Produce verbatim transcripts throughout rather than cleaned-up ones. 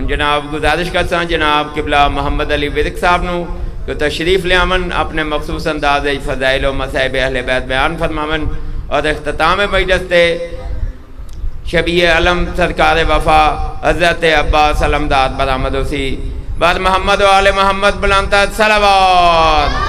جناب گزارش کرتا جناب قبلہ محمد علی ورک صاحب نو کہ تشریف لیامن اپنے مخصوص انداز فضائل و مصائب اہل بیت بیان فرمامن اور اختتام مجلس تے شبیہ علم سرکار وفا حضرت عباس علمداد برآمد ہوسی بعد محمد و آل محمد بلانتا صلوات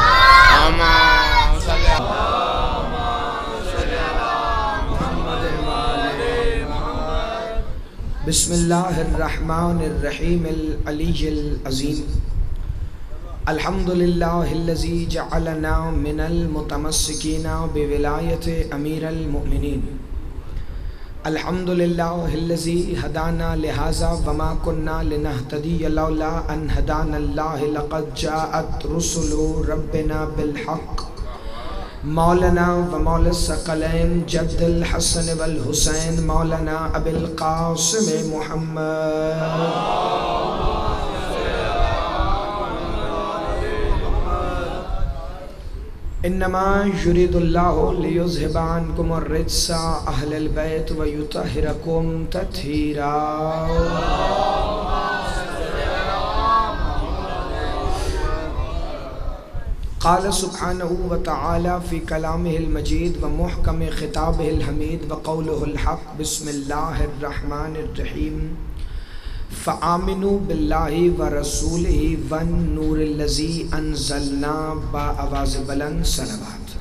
بسم اللہ الرحمن الرحیم العلی العظیم الحمدللہ الذی جعلنا من المتمسکین بولایت امیر المؤمنین الحمدللہ الذی ہدانا لہذا وما کننا لنہتدی لولا ان ہدانا اللہ لقد جاءت رسل ربنا بالحق مولانا و مولا الثقلین جد الحسن والحسین مولانا ابی القاسم محمد انما یرید اللہ لیذھب عنکم الرجس اہل البیت ویطہرکم تطہیرا قال سبحانہ وتعالی فی کلامہ المجید و محکم خطابہ الحمید و قولہ الحق بسم اللہ الرحمن الرحیم فآمنوا باللہ و رسولہ والنور الذی انزلنا با آواز بلند صلوات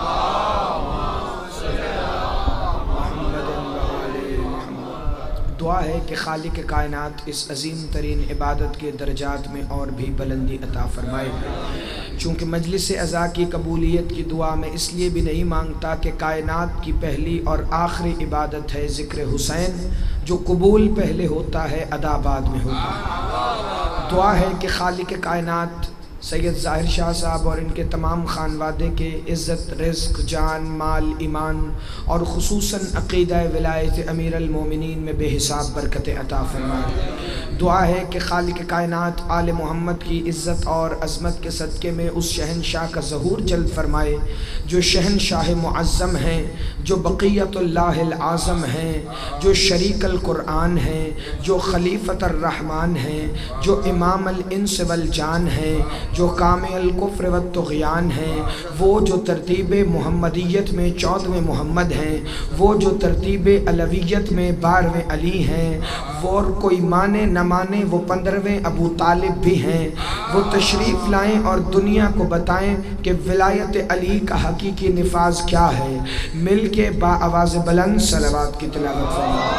دعا ہے کہ خالق کائنات اس عظیم ترین عبادت کے درجات میں اور بھی بلندی عطا فرمائے چونکہ مجلس عزا کی قبولیت کی دعا میں اس لیے بھی نہیں مانگتا کہ کائنات کی پہلی اور آخری عبادت ہے ذکر حسین جو قبول پہلے ہوتا ہے ادا بعد میں ہوتا ہے دعا ہے کہ خالق کائنات سید ظاہر شاہ صاحب اور ان کے تمام خانوادے کے عزت رزق جان مال ایمان اور خصوصاً عقیدہ ولایت امیر المومنین میں بے حساب برکت عطا فرمائے دعا ہے کہ خالق کائنات آل محمد کی عزت اور عظمت کے صدقے میں اس شہنشاہ کا ظہور جلد فرمائے جو شہنشاہ معظم ہیں جو بقیت اللہ العظم ہیں جو شریک القرآن ہیں جو خلیفۃ الرحمن ہیں جو امام الانس والجان ہیں جو کامل الکفر والطغیان ہیں وہ جو ترتیب محمدیت میں چودھویں محمد ہیں وہ جو ترتیب علویت میں بارہویں علی ہیں وہ کوئی مانے نہ مانے وہ پندرہویں ابو طالب بھی ہیں وہ تشریف لائیں اور دنیا کو بتائیں کہ ولایت علی کا حقیقی نفاذ کیا ہے مل کے با آواز بلند صلوات کی تلاوت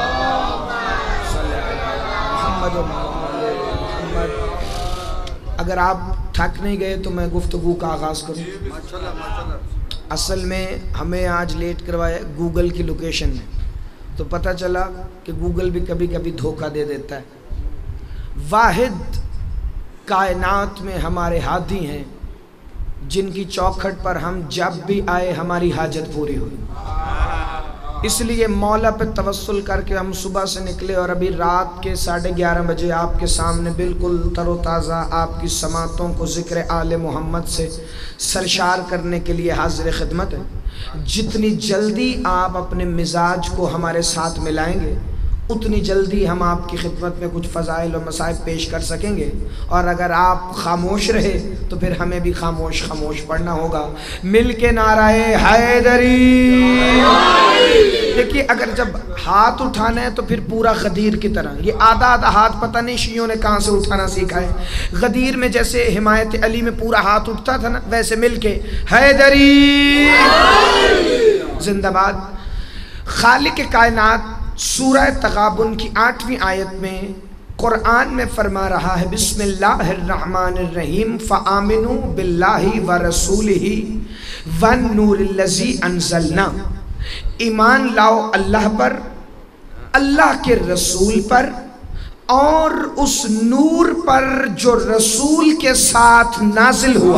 محمد محمد اگر آپ تھک نہیں گئے تو میں گفتگو کا آغاز کروں اصل میں ہمیں آج لیٹ کروایا گوگل کی لوکیشن میں تو پتہ چلا کہ گوگل بھی کبھی کبھی دھوکہ دے دیتا ہے واحد کائنات میں ہمارے ہادی ہیں جن کی چوکھٹ پر ہم جب بھی آئے ہماری حاجت پوری ہوئی اس لیے مولا پہ توسل کر کے ہم صبح سے نکلے اور ابھی رات کے ساڑھے گیارہ بجے آپ کے سامنے بالکل تر و تازہ آپ کی سماعتوں کو ذکر آل محمد سے سرشار کرنے کے لیے حاضر خدمت ہے جتنی جلدی آپ اپنے مزاج کو ہمارے ساتھ ملائیں گے اتنی جلدی ہم آپ کی خدمت میں کچھ فضائل و مصائب پیش کر سکیں گے اور اگر آپ خاموش رہے تو پھر ہمیں بھی خاموش خاموش پڑھنا ہوگا مل کے نعرہ حیدری دیکھیے اگر جب ہاتھ اٹھانا ہے تو پھر پورا غدیر کی طرح یہ آدھا آدھا ہاتھ پتہ نہیں شیعوں نے کہاں سے اٹھانا سیکھا ہے غدیر میں جیسے حمایت علی میں پورا ہاتھ اٹھتا تھا نا ویسے مل کے حیدری زندہ باد خالق کائنات سورہ تغابن کی آٹھویں آیت میں قرآن میں فرما رہا ہے بسم اللہ الرحمن الرحیم فآمنوا باللہ ورسولہ والنور الذی انزلنا ایمان لاؤ اللہ پر اللہ کے رسول پر اور اس نور پر جو رسول کے ساتھ نازل ہوا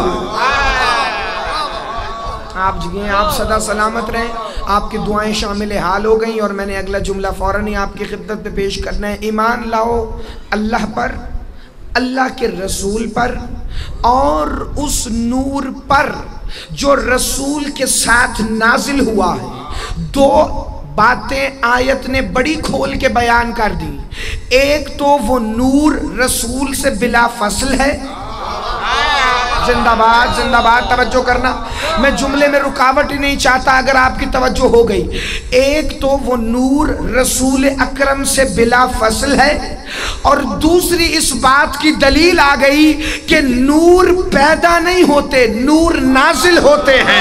آپ جگہیں آپ صدا سلامت رہیں آپ کی دعائیں شامل حال ہو گئیں اور میں نے اگلا جملہ فوراً ہی آپ کی خدمت میں پیش کرنا ہے ایمان لاؤ اللہ پر اللہ کے رسول پر اور اس نور پر جو رسول کے ساتھ نازل ہوا ہے دو باتیں آیت نے بڑی کھول کے بیان کر دی ایک تو وہ نور رسول سے بلا فصل ہے، زندہ باد زندہ باد، توجہ کرنا، میں جملے میں رکاوٹ ہی نہیں چاہتا اگر آپ کی توجہ ہو گئی۔ ایک تو وہ نور رسول اکرم سے بلا فصل ہے، اور دوسری اس بات کی دلیل آ گئی کہ نور پیدا نہیں ہوتے، نور نازل ہوتے ہیں۔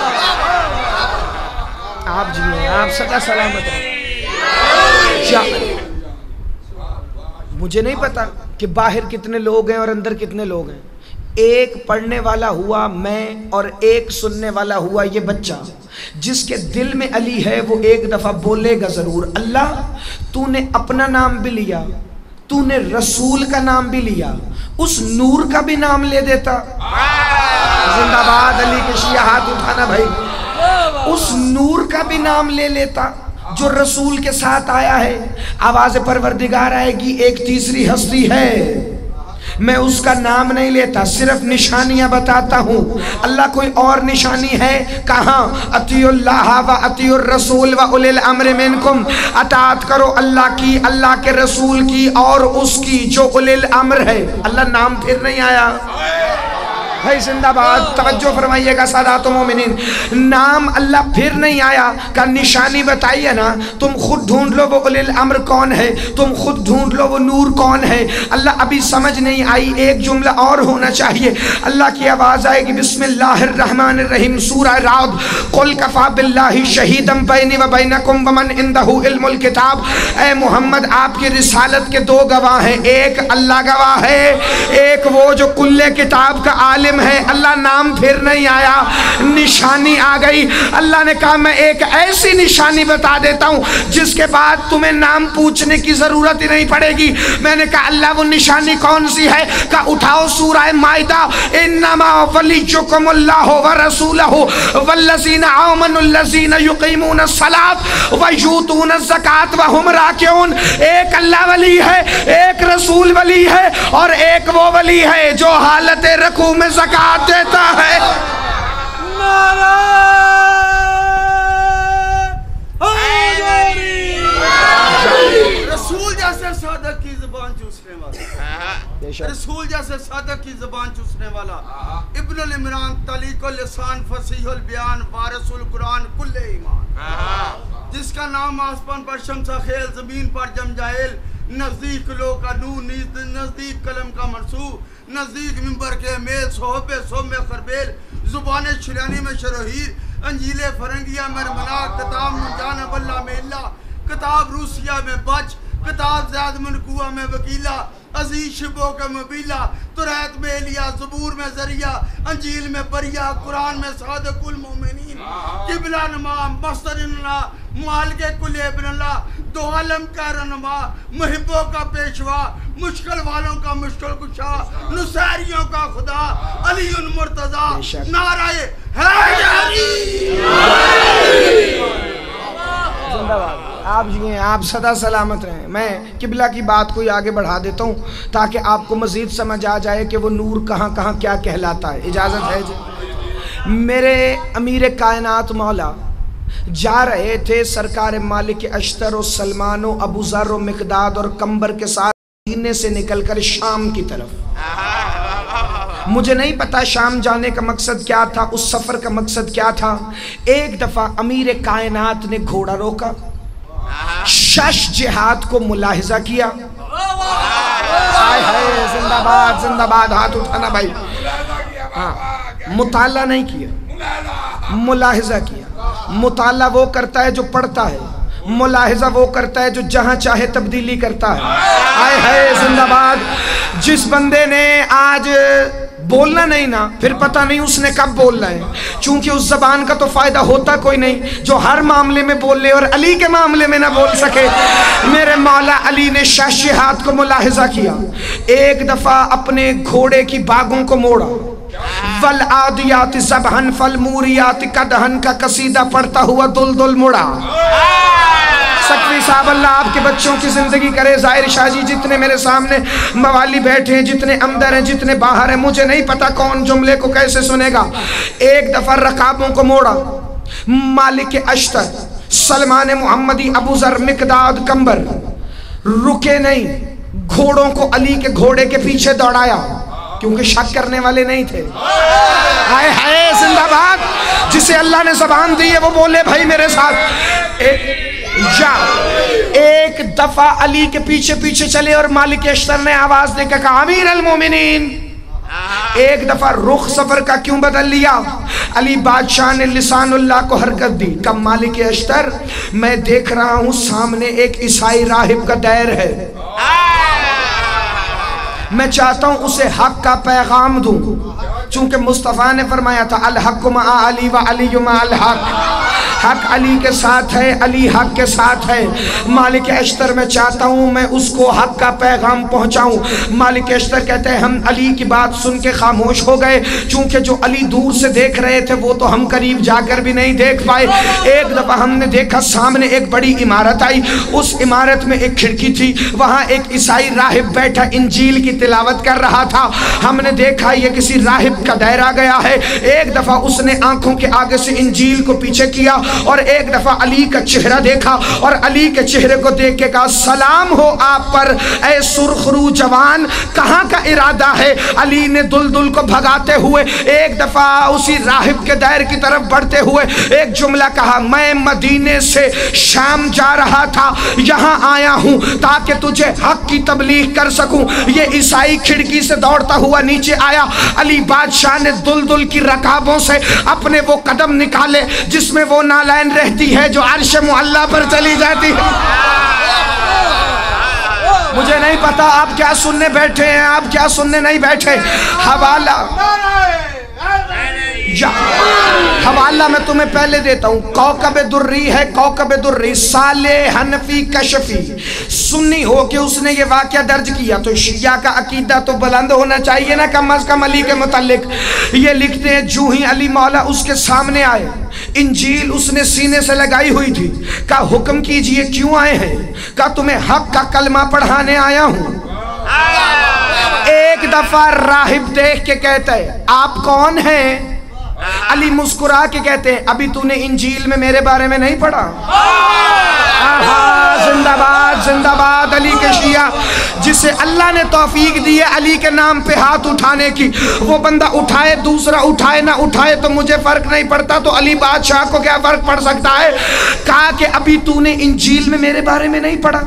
آپ جی ہیں، آپ سدا سلامت ہیں۔ مجھے نہیں پتا کہ باہر کتنے لوگ ہیں اور اندر کتنے لوگ ہیں، ایک پڑھنے والا ہوا میں اور ایک سننے والا ہوا یہ بچہ، جس کے دل میں علی ہے وہ ایک دفعہ بولے گا ضرور، اللہ تو نے اپنا نام بھی لیا، تو نے رسول کا نام بھی لیا، اس نور کا بھی نام لے دیتا۔ زندہ باد علی کے شیعہ، ہاتھ اٹھانا بھائی، اس نور کا بھی نام لے لیتا جو رسول کے ساتھ آیا ہے۔ آواز پروردگار آئے گی، ایک تیسری ہستی ہے، میں اس کا نام نہیں لیتا، صرف نشانیاں بتاتا ہوں۔ اللہ کوئی اور نشانی ہے؟ کہاں؟ اطیعوا اللہ و اطیعوا الرسول و اولی الامر منکم، اطاعت کرو اللہ کی، اللہ کے رسول کی اور اس کی جو اولی الامر ہے۔ اللہ نام پھر نہیں آیا بھائی، زندہ باد، توجہ فرمائیے گا سادات و مومنین، نام اللہ پھر نہیں آیا، کا نشانی بتائیے نا، تم خود ڈھونڈ لو وہ اولی الامر کون ہے، تم خود ڈھونڈ لو وہ نور کون ہے۔ اللہ ابھی سمجھ نہیں آئی، ایک جملہ اور ہونا چاہیے۔ اللہ کی آواز آئے گی، بسم اللہ الرحمن الرحیم، سورہ رعد، قل کفا باللہ شہیدا بینی و بینکم ومن عندہ علم الکتاب۔ اے محمد، آپ کی رسالت کے دو گواہ ہیں، ایک اللہ گواہ ہے، ایک وہ جو کل کتاب کا عالم ہے۔ اللہ نام پھر نہیں آیا، نشانی آ گئی۔ اللہ نے کہا میں ایک ایسی نشانی بتا دیتا ہوں جس کے بعد تمہیں نام پوچھنے کی ضرورت ہی نہیں پڑے گی۔ میں نے کہا اللہ وہ نشانی کون سی ہے؟ کہا اٹھاؤ سورہ مائدہ، انما ولیکم اللہ ورسولہ والذین آمنوا الذین یقیمون الصلاۃ ویؤتون الزکاۃ وہم راکعون۔ ایک اللہ ولی ہے، ایک رسول ولی ہے، اور ایک وہ ولی ہے جو حالت رکوع میں زکات دیتا ہے۔ رسول جیسے صادق کی زبان چوسنے والا، رسول جیسے صادق کی زبان چوسنے والا، ابن العمران طلیق اللسان فصیح البیان وارث القرآن کل ایمان، جس کا نام آسمان پر شمسہ خیل، زمین پر جم جاہل، نزدیک لو کا نور، نزدیک قلم کا مرسو، نزدیک منبر کے میل، صحب صحب میں خربیل، زبان شریانی میں شروحیر، انجیل فرنگیہ میں رمنا، کتاب منجان واللہ میں اللہ، کتاب روسیہ میں بچ، کتاب زیاد منقوہ میں وکیلہ، عزیز شبوں کا مبیلہ، توریت میں الیا، زبور میں ذریعہ، انجیل میں بریہ، قرآن میں صادق المومنین، قبلہ نما، مصدر اللہ، معالقے کل ابن اللہ، دو عالم کا رہنما، محبوں کا پیشوا، مشکل والوں کا مشکل کشا، نصیریوں کا خدا، علی مرتضی، نعرہ حیدری۔ زندہ باد، آپ جی ہیں، آپ صدا سلامت رہیں۔ میں قبلہ کی بات کو ہی آگے بڑھا دیتا ہوں تاکہ آپ کو مزید سمجھ آ جائے کہ وہ نور کہاں کہاں کیا کہلاتا ہے۔ اجازت ہے جی؟ میرے امیر کائنات مولا جا رہے تھے سرکار مالک اشتر و سلمان و ابو ذر و مقداد اور کمبر کے ساتھ مدینے سے نکل کر شام کی طرف۔ مجھے نہیں پتا شام جانے کا مقصد کیا تھا، اس سفر کا مقصد کیا تھا۔ ایک دفعہ امیر کائنات نے گھوڑا روکا، شش جہاد کو ملاحظہ کیا۔ آئے ہائے، زندہ باد زندہ باد، ہاتھ اٹھانا بھائی۔ ہاں، مطالعہ نہیں کیا، ملاحظہ کیا۔ مطالعہ وہ کرتا ہے جو پڑھتا ہے، ملاحظہ وہ کرتا ہے جو جہاں چاہے تبدیلی کرتا ہے۔ آئے ہائے، زندہ باد۔ جس بندے نے آج بولنا نہیں نا، پھر پتہ نہیں اس نے کب بولنا ہے، چونکہ اس زبان کا تو فائدہ ہوتا کوئی نہیں جو ہر معاملے میں بول لے اور علی کے معاملے میں نہ بول سکے۔ میرے مولا علی نے شش جہاد کو ملاحظہ کیا، ایک دفعہ اپنے گھوڑے کی باگوں کو موڑا، والعادیات ضبحا فالموریات قدحا کا قصیدہ پڑھتا ہوا دل دل مڑا۔ سکری صاحب اللہ آپ کے بچوں کی زندگی کرے۔ ظاہر شاہ جی، جتنے میرے سامنے موالی بیٹھے ہیں، جتنے اندر ہیں، جتنے باہر ہیں، مجھے نہیں پتا کون جملے کو کیسے سنے گا۔ ایک دفعہ رکابوں کو موڑا، مالک اشتر، سلمان محمدی، ابو ذر، مقداد، کمبر، रुके नहीं, घोड़ों को अली के घोड़े के पीछे दौड़ाया, क्योंकि शक करने वाले नहीं थे। हाय हाय जिंदाबाद। जिसे अल्लाह ने ज़बान दी है वो बोले भाई मेरे साथ। एक जा एक दफा अली के पीछे पीछे चले और मालिक अश्तर ने आवाज देकर कहा अमीर अल मोमिनीन। एक दफा रुख सफर का क्यों बदल लिया? अली बादशाह ने लिसानुल्लाह को हरकत दी। कब मालिक अश्तर, मैं देख रहा हूं सामने एक ईसाई राहिब का दैर है, मैं चाहता हूं उसे हक का पैगाम दूं, चूंकि मुस्तफ़ा ने फरमाया था अल हक़्क़ु मअ अली व अली मअल हक़, हक अली के साथ है, अली हक के साथ है। मालिक अश्तर मैं चाहता हूँ मैं उसको हक का पैगाम पहुँचाऊँ। मालिक अश्तर कहते हैं हम अली की बात सुन के खामोश हो गए, चूँकि जो अली दूर से देख रहे थे वो तो हम करीब जाकर भी नहीं देख पाए। एक दफ़ा हमने देखा सामने एक बड़ी इमारत आई, उस इमारत में एक खिड़की थी, वहाँ एक ईसाई राहिब बैठा इंजील की तिलावत कर रहा था। हमने देखा ये किसी राहिब का दायरा गया है। एक दफ़ा उसने आंखों के आगे से इंजील को पीछे किया और एक दफा अली का चेहरा देखा और अली के चेहरे को देख के कहा सलाम हो आप पर ऐ सुरखरू जवान, कहाँ का इरादा है? अली ने दुलदुल को भगाते हुए एक दफा उसी राहिब के दायर की तरफ बढ़ते हुए एक जुमला कहा, मैं मदीने से शाम जा रहा था, यहाँ आया हूँ ताकि तुझे हक की तबलीग कर सकूं। ये ईसाई खिड़की से दौड़ता हुआ नीचे आया। अली बादशाह ने दुलदुल की रकाबों से अपने वो कदम निकाले जिसमें वो नालायन रहती है जो अर्श मुअल्ला पर चली जाती है। मुझे नहीं पता आप क्या सुनने बैठे हैं, आप क्या सुनने नहीं बैठे। हवाला जा हवाला मैं तुम्हें पहले देता हूँ। कौकब दुर्री है, कौकब दुर्री साले हनफी कशफी सुन्नी हो के उसने ये वाक़या दर्ज किया, तो शिया का अकीदा तो बुलंद होना चाहिए ना कम अज कम अली के मुतालिक। ये लिखते हैं जूं ही अली मौला उसके सामने आए, इंजील उसने सीने से लगाई हुई थी, का हुक्म कीजिए क्यों आए हैं? का तुम्हें हक का कलमा पढ़ाने आया हूँ। एक दफा राहिब देख के कहता है आप कौन हैं? अली मुस्कुरा के कहते हैं अभी तूने इंजील में मेरे बारे में नहीं पढ़ा? जिंदाबाद जिंदाबाद अली के शिया। जिसे अल्लाह ने तौफीक दी है अली के नाम पे हाथ उठाने की, वो बंदा उठाए, दूसरा उठाए ना उठाए तो मुझे फर्क नहीं पड़ता, तो अली बादशाह को क्या फर्क पड़ सकता है? कहा कि अभी तूने इंजील में मेरे बारे में नहीं पढ़ा?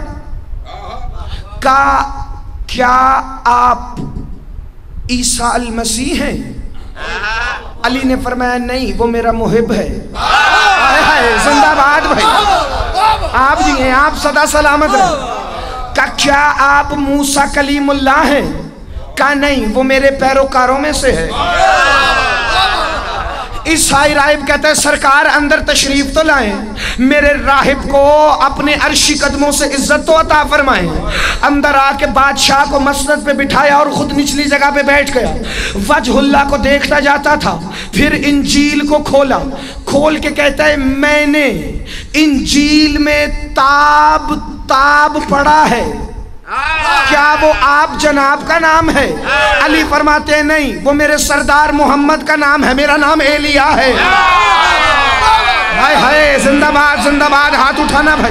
कहा क्या आप ईसा अल मसीह हैं? अली ने फरमाया नहीं, वो मेरा मुहिब है। हाय हाय जिंदाबाद भाई, आप जी हैं, आप सदा सलामत रहे। का क्या आप मूसा कलीमुल्लाह हैं? का नहीं, वो मेरे पैरोकारों में से है। ईसाई राहिब कहता है सरकार अंदर तशरीफ तो लाएं, मेरे राहिब को अपने अर्शी कदमों से इज्जत तो अता फरमाएं। अंदर आके बादशाह को मसनद पे बिठाया और खुद निचली जगह पे बैठ गया। वजहुल्लाह को देखता जाता था, फिर इंजील को खोला, खोल के कहता है मैंने इंजील में ताब ताब पढ़ा है, क्या वो आप जनाब का नाम है? अली फरमाते हैं नहीं, वो मेरे सरदार मोहम्मद का नाम है, मेरा नाम एलिया है। हाय हाय जिंदाबाद जिंदाबाद, हाथ उठाना भाई।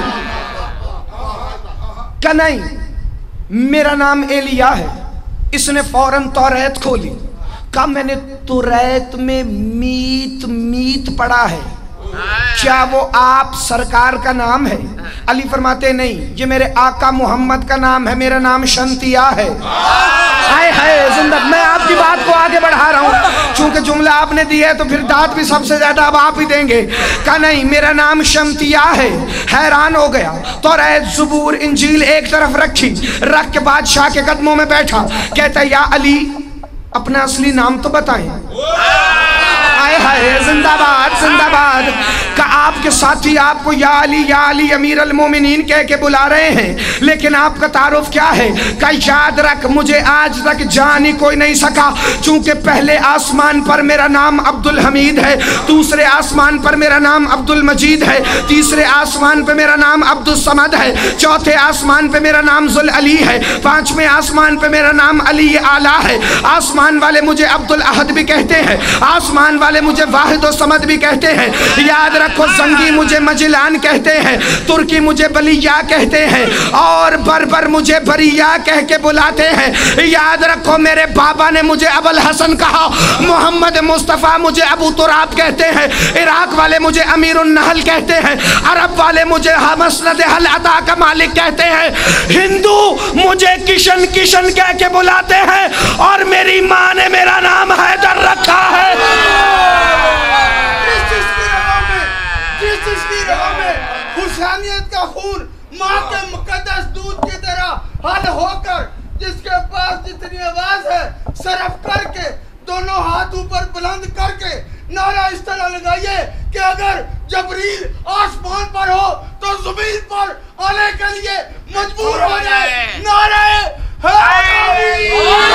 क्या नहीं, मेरा नाम एलिया है। इसने फौरन तौरात खोली, कहा मैंने तौरात में मीत मीत पढ़ा है, क्या वो आप सरकार का नाम है? अली फरमाते नहीं, ये मेरे आका मोहम्मद का नाम है, मेरा नाम शंतिया है। हाय हाय जिंदा, मैं आपकी बात को आगे बढ़ा रहा हूँ, चूंकि जुमला आपने दिया है तो फिर दाद भी सबसे ज्यादा अब आप ही देंगे। कहा नहीं, मेरा नाम शंतिया है। हैरान हो गया, तौरात ज़बूर इंजील एक तरफ रखी, रख के बादशाह के कदमों में बैठा, कहता या अली अपना असली नाम तो बताएं। हाय हाय जिंदाबाद जिंदाबाद। का आपके साथी आपको या अली या अली अमीर अल मोमिनीन कह के बुला रहे हैं, लेकिन आपका तारुफ क्या है? का याद रख मुझे आज तक जान ही कोई नहीं सका, चूंकि पहले आसमान पर मेरा नाम अब्दुल हमीद है, दूसरे आसमान पर मेरा नाम अब्दुल मजीद है, तीसरे आसमान पर मेरा नाम अब्दुल समद है, चौथे आसमान पर मेरा नाम जुल अली है, पांचवें आसमान पर मेरा नाम अली आला है। आसमान वाले मुझे अब्दुल अहद भी कहते हैं, आसमान वाले والے مجھے واحد و صمد بھی کہتے ہیں، یاد رکھو زنگی مجھے مجلان کہتے ہیں، ترکی مجھے بلیا کہتے ہیں، اور بربر مجھے بریا کہہ کے بلاتے ہیں۔ یاد رکھو میرے بابا نے مجھے ابو الحسن کہا، محمد مصطفیٰ مجھے ابو تراب کہتے ہیں، عراق والے مجھے امیر النحل کہتے ہیں، عرب والے مجھے مسند حل عطا کا مالک کہتے ہیں، ہندو مجھے کشن کشن کہہ کے بلاتے ہیں، اور میری ماں نے میرا نام حیدر رکھا ہے۔ جس جس کی رگوں میں جس جس کی رگوں میں حسینیت کا خون ماں کے مقدس دودھ کی طرح حل ہو کر، جس کے پاس جتنی آواز ہے صرف کر کے دونوں ہاتھ اوپر بلند کر کے نعرہ اس طرح لگائیے کہ اگر جبریل آسمان پر ہو تو زمین پر آنے کے لیے مجبور ہو جائے۔ نعرہ حیدری!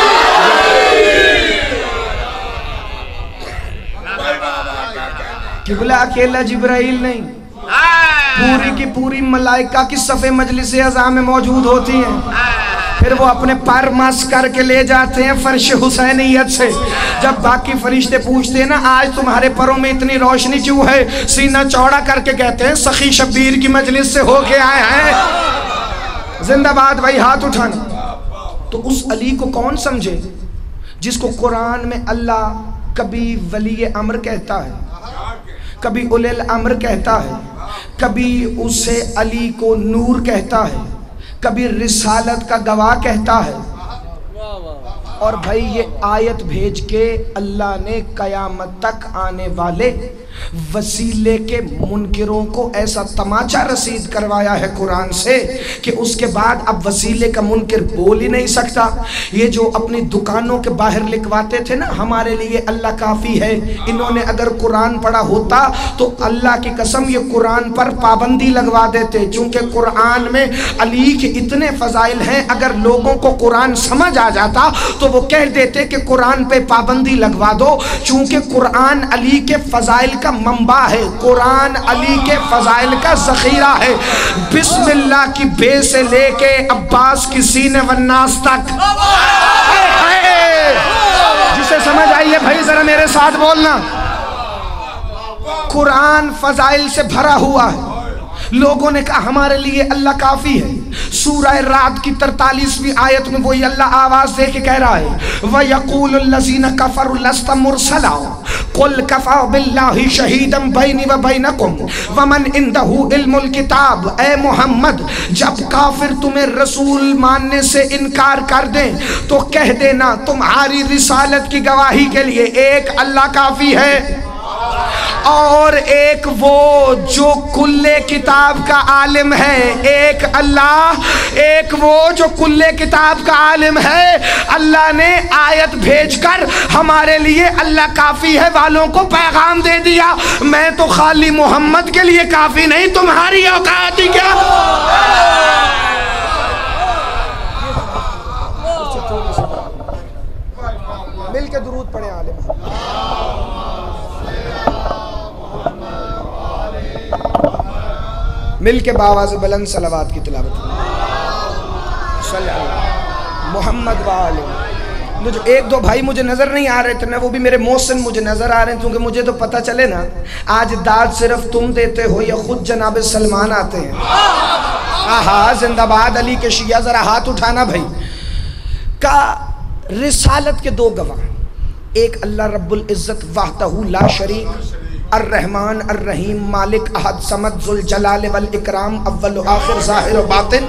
قبلہ اکیلا جبرائیل نہیں، پوری کی پوری ملائکہ کی صف مجلس اعضاء میں موجود ہوتی ہیں، پھر وہ اپنے پیر مس کر کے لے جاتے ہیں فرش حسینیت سے۔ جب باقی فرشتے پوچھتے ہیں نا آج تمہارے پروں میں اتنی روشنی کیوں ہے، سینہ چوڑا کر کے کہتے ہیں سخی شبیر کی مجلس سے ہو کے آئے ہیں۔ زندہ باد بھائی، ہاتھ اٹھانا۔ تو اس علی کو کون سمجھے جس کو قرآن میں اللہ کبھی ولی امر کہتا ہے، کبھی اولی الامر کہتا ہے، کبھی اسے علی کو نور کہتا ہے، کبھی رسالت کا گواہ کہتا ہے۔ اور بھائی یہ آیت بھیج کے اللہ نے قیامت تک آنے والے وسیلے کے منکروں کو ایسا تماچا رسید کروایا ہے قرآن سے کہ اس کے بعد اب وسیلے کا منکر بول ہی نہیں سکتا۔ یہ جو اپنی دکانوں کے باہر لکھواتے تھے نا ہمارے لیے اللہ کافی ہے، انہوں نے اگر قرآن پڑھا ہوتا تو اللہ کی قسم یہ قرآن پر پابندی لگوا دیتے، چونکہ قرآن میں علی کے اتنے فضائل ہیں، اگر لوگوں کو قرآن سمجھ آ جاتا تو وہ کہہ دیتے کہ قرآن پہ پابندی لگوا دو، چونکہ قرآن علی کے فضائل کا منبع ہے، قرآن علی کے فضائل کا ذخیرہ ہے۔ بسم اللہ کی بے سے لے کے عباس کی سین والناس تک، جسے سمجھ آئیے بھائی ذرا میرے ساتھ بولنا، قرآن فضائل سے بھرا ہوا ہے۔ لوگوں نے کہا ہمارے لیے اللہ کافی ہے۔ سورہ رعد کی ترتالیسویں آیت میں وہی اللہ آواز دے کے کہہ رہا ہے وَيَقُولُ الَّذِينَ كَفَرُوا لَسْتَ مُرْسَلًا قُلْ كَفَىٰ بِاللَّهِ شَهِيدًا بَيْنِي وَبَيْنَكُمْ وَمَنْ عِنْدَهُ عِلْمُ الْكِتَابِ۔ اے محمد جب کافر تمہیں رسول ماننے سے انکار کر دیں تو کہہ دینا تمہاری رسالت کی گواہی کے لیے ایک اللہ کافی ہے، اور ایک وہ جو کل کتاب کا عالم ہے، ایک اللہ، ایک وہ جو کل کتاب کا عالم ہے۔ اللہ نے آیت بھیج کر ہمارے لیے اللہ کافی ہے والوں کو پیغام دے دیا، میں تو خالی محمد کے لیے کافی نہیں، تمہاری اوقات ہی کیا؟ مل کے درود پڑھیں عالم۔ مل کے باواز بلند صلوات کی تلاوت صلی اللہ محمد وآلہ۔ مجھے ایک دو بھائی مجھے نظر نہیں آ رہے تھے نا، وہ بھی میرے محسن مجھے نظر آ رہے ہیں، کیونکہ مجھے تو پتہ چلے نا آج داد صرف تم دیتے ہو یا خود جناب سلمان آتے ہیں۔ آہا زندہ باد علی کے شیعہ، ذرا ہاتھ اٹھانا بھائی۔ کا رسالت کے دو گواہ، ایک اللہ رب العزت وحدہ لا شریک، الرحمن الرحیم مالک احد صمد ذوالجلال والاکرام، اول و آخر ظاہر و باطن۔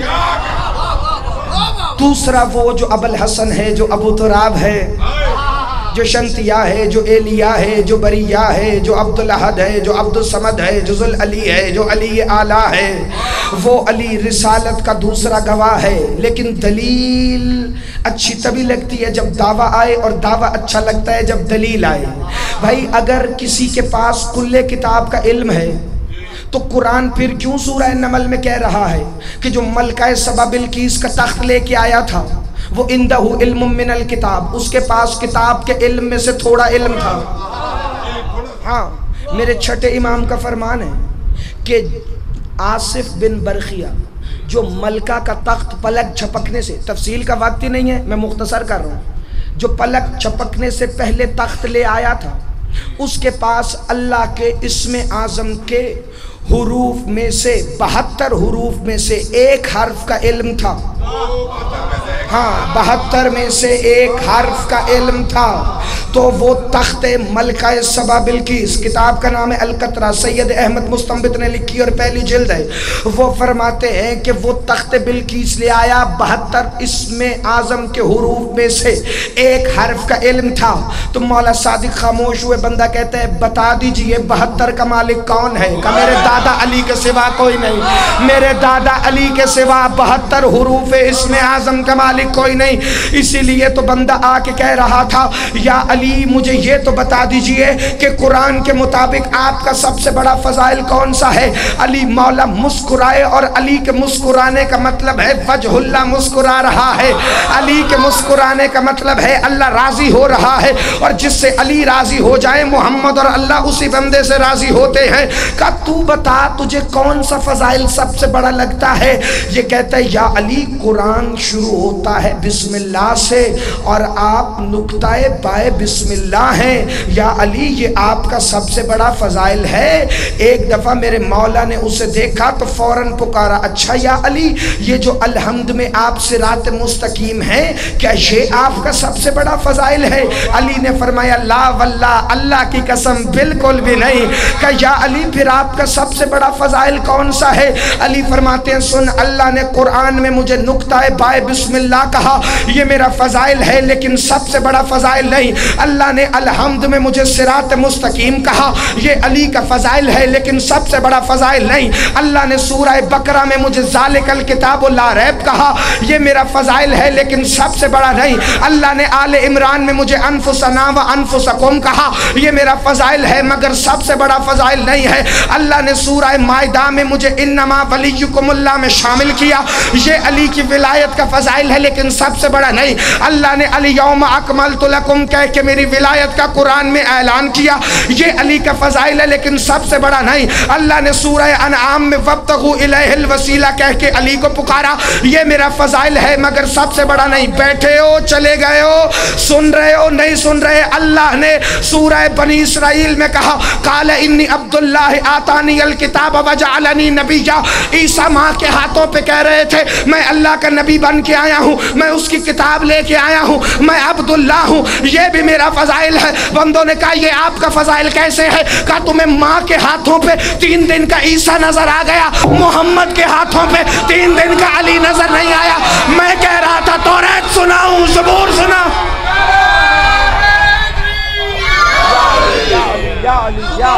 دوسرا وہ جو ابو الحسن ہے، جو ابو تراب ہے، جو شنتیا ہے، جو ایلیا ہے، جو بریہ ہے، جو عبد الاحد ہے، جو عبد الصمد ہے، جو ذوالعلی ہے، جو علی اعلیٰ ہے، وہ علی رسالت کا دوسرا گواہ ہے۔ لیکن دلیل اچھی تبھی لگتی ہے جب دعویٰ آئے، اور دعویٰ اچھا لگتا ہے جب دلیل آئے۔ بھائی اگر کسی کے پاس کل کتاب کا علم ہے تو قرآن پھر کیوں سورہ نمل میں کہہ رہا ہے کہ جو ملکہ سبا بلقیس کا تخت لے کے آیا تھا وہ اندہ علم من الکتاب، اس کے پاس کتاب کے علم میں سے تھوڑا علم تھا۔ ہاں میرے چھٹے امام کا فرمان ہے کہ آصف بن برخیہ جو ملکہ کا تخت پلک جھپکنے سے، تفصیل کا وقت ہی نہیں ہے میں مختصر کر رہا ہوں، جو پلک جھپکنے سے پہلے تخت لے آیا تھا اس کے پاس اللہ کے اسم اعظم کے حروف میں سے بہتر حروف میں سے ایک حرف کا علم تھا. ہاں بہتر میں سے ایک حرف کا علم تھا. تو وہ تخت ملکہ سبا بلقیس، کتاب کا نام ہے القطرہ، سید احمد مستنبط نے لکھی اور پہلی جلد ہے. وہ فرماتے ہیں کہ وہ تخت بلقیس لے آیا، بہتر اسم اعظم کے حروف میں سے ایک حرف کا علم تھا. تو مولا صادق خاموش ہوئے. بندہ کہتا ہے بتا دیجئے بہتر کا مالک کون ہے؟ کہ میرے دادا علی کے سوا کوئی نہیں، میرے دادا علی کے سوا بہتر حروف اسم اعظم کا مالک کوئی نہیں. اسی لیے تو بندہ آ کے کہہ رہا تھا یا علی مجھے یہ تو بتا دیجئے کہ قرآن کے مطابق آپ کا سب سے بڑا فضائل کون سا ہے؟ علی مولا مسکرائے، اور علی کے مسکرانے کا مطلب ہے وجہ اللہ مسکرا رہا ہے. علی کے مسکرانے کا مطلب ہے اللہ راضی ہو رہا ہے، اور جس سے علی راضی ہو جائے محمد اور اللہ اسی بندے سے راضی ہوتے ہیں. کہ تو بتا تجھے کون سا فضائل سب سے بڑا لگتا ہے؟ یہ کہتا ہے یا علی قرآن شروع ہوتا ہے بسم اللہ سے اور آپ نقطہ بائے بسم اللہ ہیں. یا علی یہ آپ کا سب سے بڑا فضائل ہے. ایک دفعہ میرے مولا نے اسے دیکھا تو فوراً پکارا اچھا یا علی یہ جو الحمد میں آپ صراط مستقیم ہیں کیا یہ آپ کا سب سے بڑا فضائل ہے؟ علی نے فرمایا لا واللہ اللہ کی قسم بالکل بھی نہیں. کہ یا علی پھر آپ کا سب سے بڑا فضائل کون سا ہے؟ علی فرماتے ہیں سن اللہ نے قرآن میں مجھے نقطہ بائے بسم اللہ کہا، یہ میرا فضائل ہے لیکن سب سے بڑا فضائل نہیں. اللہ نے الحمد میں مجھے صراط مستقیم کہا، یہ علی کا فضائل ہے لیکن سب سے بڑا فضائل نہیں. اللہ نے سورہ بقرہ میں مجھے ذالک الکتاب لا ریب کہا، یہ میرا فضائل ہے لیکن سب سے بڑا نہیں. اللہ نے آل عمران میں مجھے انفسنا و انفسکم کہا، یہ میرا فضائل ہے مگر سب سے بڑا فضائل نہیں ہے. اللہ نے سورہ مائدہ میں مجھے انما ولیکم اللہ میں شامل کیا، یہ علی کی ولایت کا فضائل ہے لیکن سب سے بڑا نہیں. اللہ نے الیوم اکملت لکم کہہ کے میری ولایت کا قرآن میں اعلان کیا، یہ علی کا فضائل ہے لیکن سب سے بڑا نہیں. اللہ نے سورہ انعام میں وابتغوا الیہ الوسیلہ کہہ کے علی کو پکارا، یہ میرا فضائل ہے مگر سب سے بڑا نہیں. بیٹھے ہو چلے گئے ہو سن رہے ہو نہیں سن رہے؟ اللہ نے سورہ بنی اسرائیل میں کہا قال انی عبداللہ آتانی الکتاب وجعلنی نبیا. عیسیٰ ماں کے ہاتھوں پہ کہہ رہے تھے میں اللہ کا نبی بن کے آیا ہوں، میں اس کی کتاب لے کے آیا ہوں، میں عبداللہ ہوں، یہ بھی میرا فضائل ہے. بندوں نے کہا یہ آپ کا فضائل کیسے ہے؟ کہا تمہیں ماں کے ہاتھوں پہ تین دن کا عیسیٰ نظر آ گیا، محمد کے ہاتھوں پہ تین دن کا علی نظر نہیں آیا. میں کہہ رہا تھا توریت سناؤں زبور سنا. یا علی یا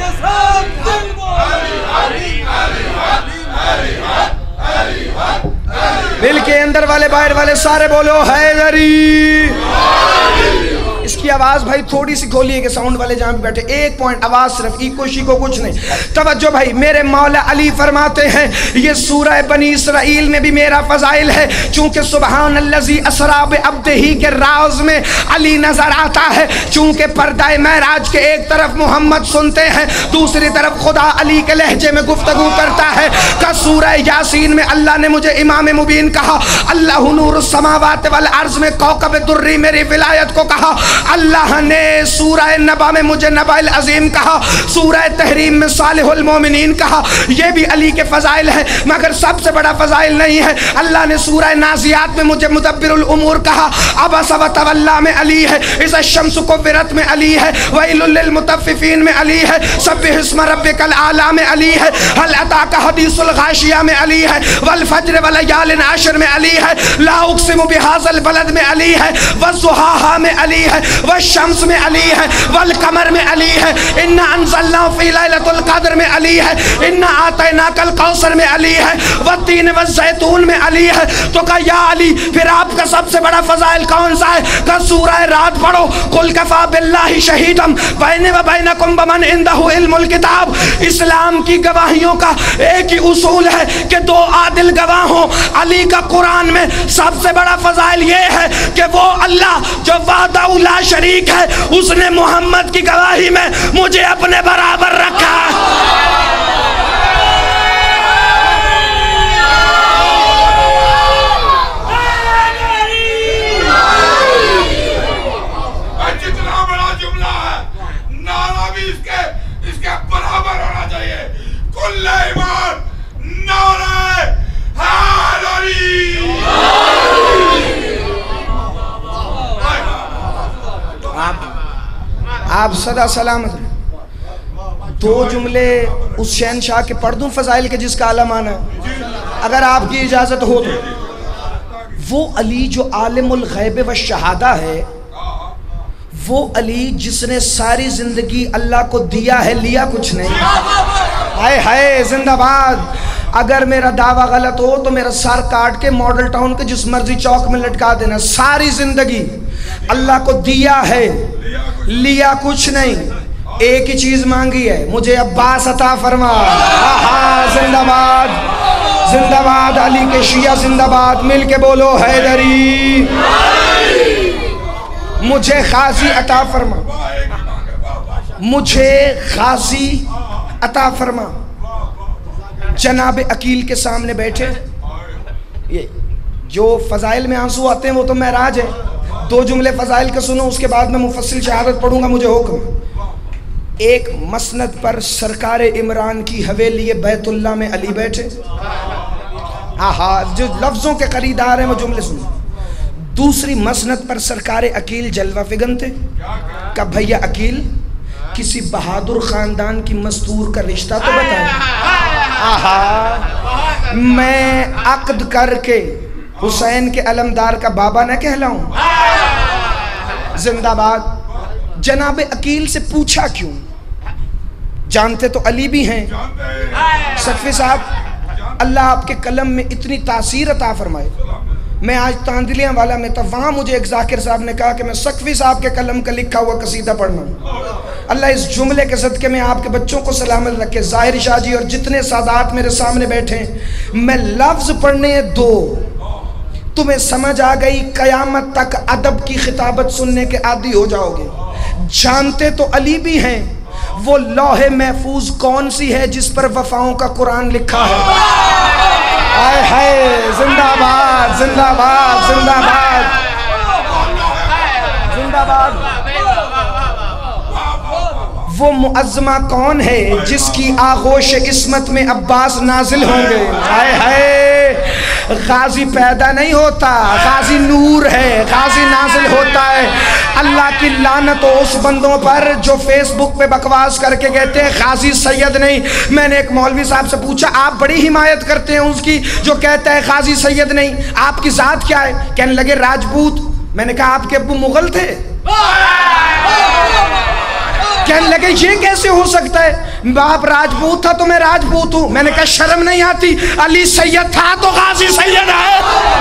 دل کے اندر والے باہر والے سارے بولو حیدری. اس کی آواز بھائی تھوڑی سی کھولیے کہ ساؤنڈ والے جہاں بھی بیٹھے ایک پوائنٹ آواز صرف ایکو شیکو کچھ نہیں. توجہ بھائی میرے مولا علی فرماتے ہیں یہ سورہ بنی اسرائیل میں بھی میرا فضائل ہے. چونکہ سبحان الذی اسری بعبدہ کے راز میں علی نظر آتا ہے، چونکہ پردہ معراج کے ایک طرف محمد سنتے ہیں دوسری طرف خدا علی کے لہجے میں گفتگو کرتا ہے. کہ سورہ یاسین میں اللہ نے مجھے امام مبین کہا، اللہ نور السماوات والارض میں کوكب دری میری ولایت کو کہا، اللہ نے سورہ نبا میں مجھے نبا العظیم کہا، سورہ تحریم میں صالح المومنین کہا، یہ بھی علی کے فضائل ہیں مگر سب سے بڑا فضائل نہیں ہے. اللہ نے سورہ نازیات میں مجھے مدبر الامور کہا، عبس و تولی میں علی ہے، اذا الشمس کورت میں علی ہے، ویل للمطففین میں علی ہے، سبح اسم ربک الاعلی میں علی ہے، هل اتاک حدیث الغاشیہ میں علی ہے، والفجر ولیال عشر میں علی ہے، لا اقسم بهذا البلد میں علی ہے، والضحاها میں علی ہے، والشمس میں علی ہے، والقمر میں علی ہے، ان انزلنا فی لیلۃ القدر میں علی ہے، ان اعطیناک الکوثر میں علی ہے، والتین والزیتون میں علی ہے. تو کہا یا علی پھر آپ کا سب سے بڑا فضائل کون سا ہے؟ کہ سورہ رات پڑھو، قل کفی باللہ شہیدا بینی و بینکم ومن عندہ علم الکتاب. اسلام کی گواہیوں کا ایک ہی اصول ہے کہ دو عادل گواہ ہوں. علی کا قرآن میں سب سے بڑا فضائل یہ ہے کہ وہ اللہ جو وحدہ لا شریک ہے اس نے محمد کی گواہی میں مجھے اپنے برابر رکھا. جتنا بڑا جملہ ہے آپ صدا سلامت رہیں۔ دو جملے اس شہنشاہ کے پڑھ دوں فضائل کے جس کا عالم آنا ہے، اگر آپ کی اجازت ہو تو۔ وہ علی جو عالم الغیب و شہادہ ہے، وہ علی جس نے ساری زندگی اللہ کو دیا ہے، لیا کچھ نہیں۔ ہائے ہائے زندہ باد۔ اگر میرا دعویٰ غلط ہو تو میرا سر کاٹ کے ماڈل ٹاؤن کے جس مرضی چوک میں لٹکا دینا۔ ساری زندگی اللہ کو دیا ہے، لیا کچھ نہیں، ایک ہی چیز مانگی ہے، مجھے عباس عطا فرما۔ آہا زندہ باد، زندہ باد علی کے شیعہ، زندہ باد، مل کے بولو حیدری۔ مجھے غازی عطا فرما، مجھے غازی عطا فرما۔ جناب عقیل کے سامنے بیٹھے، یہ جو فضائل میں آنسو آتے ہیں وہ تو معراج ہے۔ دو جملے فضائل کے سنو، اس کے بعد میں مفصل شہادت پڑھوں گا، مجھے حکم۔ ایک مسند پر سرکار عمران کی حویلی بیت اللہ میں علی بیٹھے، آہا جو لفظوں کے خریدار ہیں وہ جملے سنو۔ دوسری مسند پر سرکار عقیل جلوہ فگن تھے، کہ بھیا عقیل کسی بہادر خاندان کی مستور کا رشتہ تو بتائیں۔ آہا میں عقد کر کے حسین کے علمدار کا بابا نہ کہلاؤں۔ زندہ باد۔ جناب عقیل سے پوچھا کیوں؟ جانتے تو علی بھی ہیں۔ سقفی صاحب اللہ آپ کے قلم میں اتنی تاثیر عطا فرمائے۔ میں آج تاندلیاں والا میں تھا، وہاں مجھے ایک ذاکر صاحب نے کہا کہ میں سقفی صاحب کے قلم کا لکھا ہوا قصیدہ پڑھنا ہوں۔ اللہ اس جملے کے صدقے میں آپ کے بچوں کو سلامت رکھے۔ ظاہر شاہ جی اور جتنے سادات میرے سامنے بیٹھے ہیں، میں لفظ پڑھنے دو، تمہیں سمجھ آ گئی، قیامت تک ادب کی خطابت سننے کے عادی ہو جاؤ گے۔ جانتے تو علی بھی ہیں، وہ لوح محفوظ کون سی ہے جس پر وفاؤں کا قرآن لکھا ہے؟ آئے ہائے زندہ باد، زندہ باد، زندہ باد، زندہ باد۔ وہ معظمہ کون ہے جس کی آغوش عصمت میں عباس نازل ہوں گے؟ آئے ہائے غازی پیدا نہیں ہوتا، غازی نور ہے، غازی نازل ہوتا ہے۔ اللہ کی لعنت ہو اس بندوں پر جو فیس بک پہ بکواس کر کے کہتے ہیں غازی سید نہیں۔ میں نے ایک مولوی صاحب سے پوچھا آپ بڑی حمایت کرتے ہیں اس کی جو کہتا ہے غازی سید نہیں، آپ کی ذات کیا ہے؟ کہنے لگے راجپوت۔ میں نے کہا آپ کے ابو مغل تھے؟ کہنے لگے یہ کیسے ہو سکتا ہے؟ باپ راجپوت تھا تو میں راجپوت ہوں۔ میں نے کہا شرم نہیں آتی؟ علی سید تھا تو غازی سید ہے۔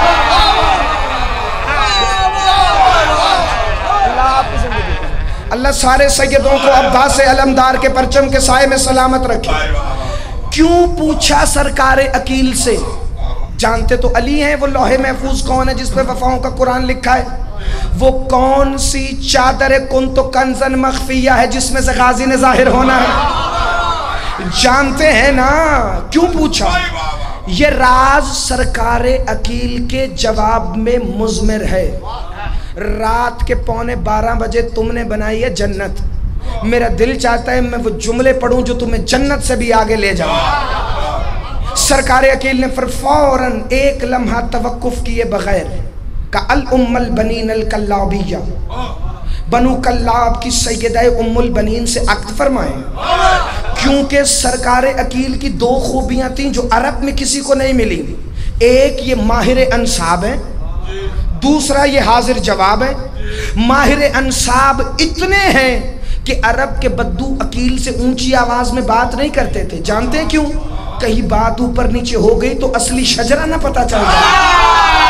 اللہ سارے سیدوں کو عباس علمدار کے پرچم کے سائے میں سلامت رکھے۔ کیوں پوچھا سرکار عقیل سے؟ جانتے تو علی ہیں، وہ لوح محفوظ کون ہے جس پہ وفاؤں کا قرآن لکھا ہے؟ وہ کون سی چادر کن تو کنزن مخفیہ ہے جس میں سے غازی نے ظاہر ہونا ہے؟ جانتے ہیں نا؟ کیوں پوچھا؟ یہ راز سرکار عقیل کے جواب میں مضمر ہے۔ رات کے پونے بارہ بجے تم نے بنائی ہے جنت، میرا دل چاہتا ہے میں وہ جملے پڑھوں جو تمہیں جنت سے بھی آگے لے جاؤں۔ سرکار عقیل نے فوراً ایک لمحہ توقف کیے بغیر کہ الام البنین الکلابیہ، بنو کلاب کی سیدہ ام البنین سے عقد فرمائیں، کیونکہ سرکار عقیل کی دو خوبیاں تھیں جو عرب میں کسی کو نہیں ملی۔ ایک یہ ماہر انصاب ہے، دوسرا یہ حاضر جواب ہے۔ ماہر انصاب اتنے ہیں کہ عرب کے بدو عقیل سے اونچی آواز میں بات نہیں کرتے تھے۔ جانتے ہیں کیوں؟ کہیں بات اوپر نیچے ہو گئی تو اصلی شجرہ نہ پتہ چل جائے۔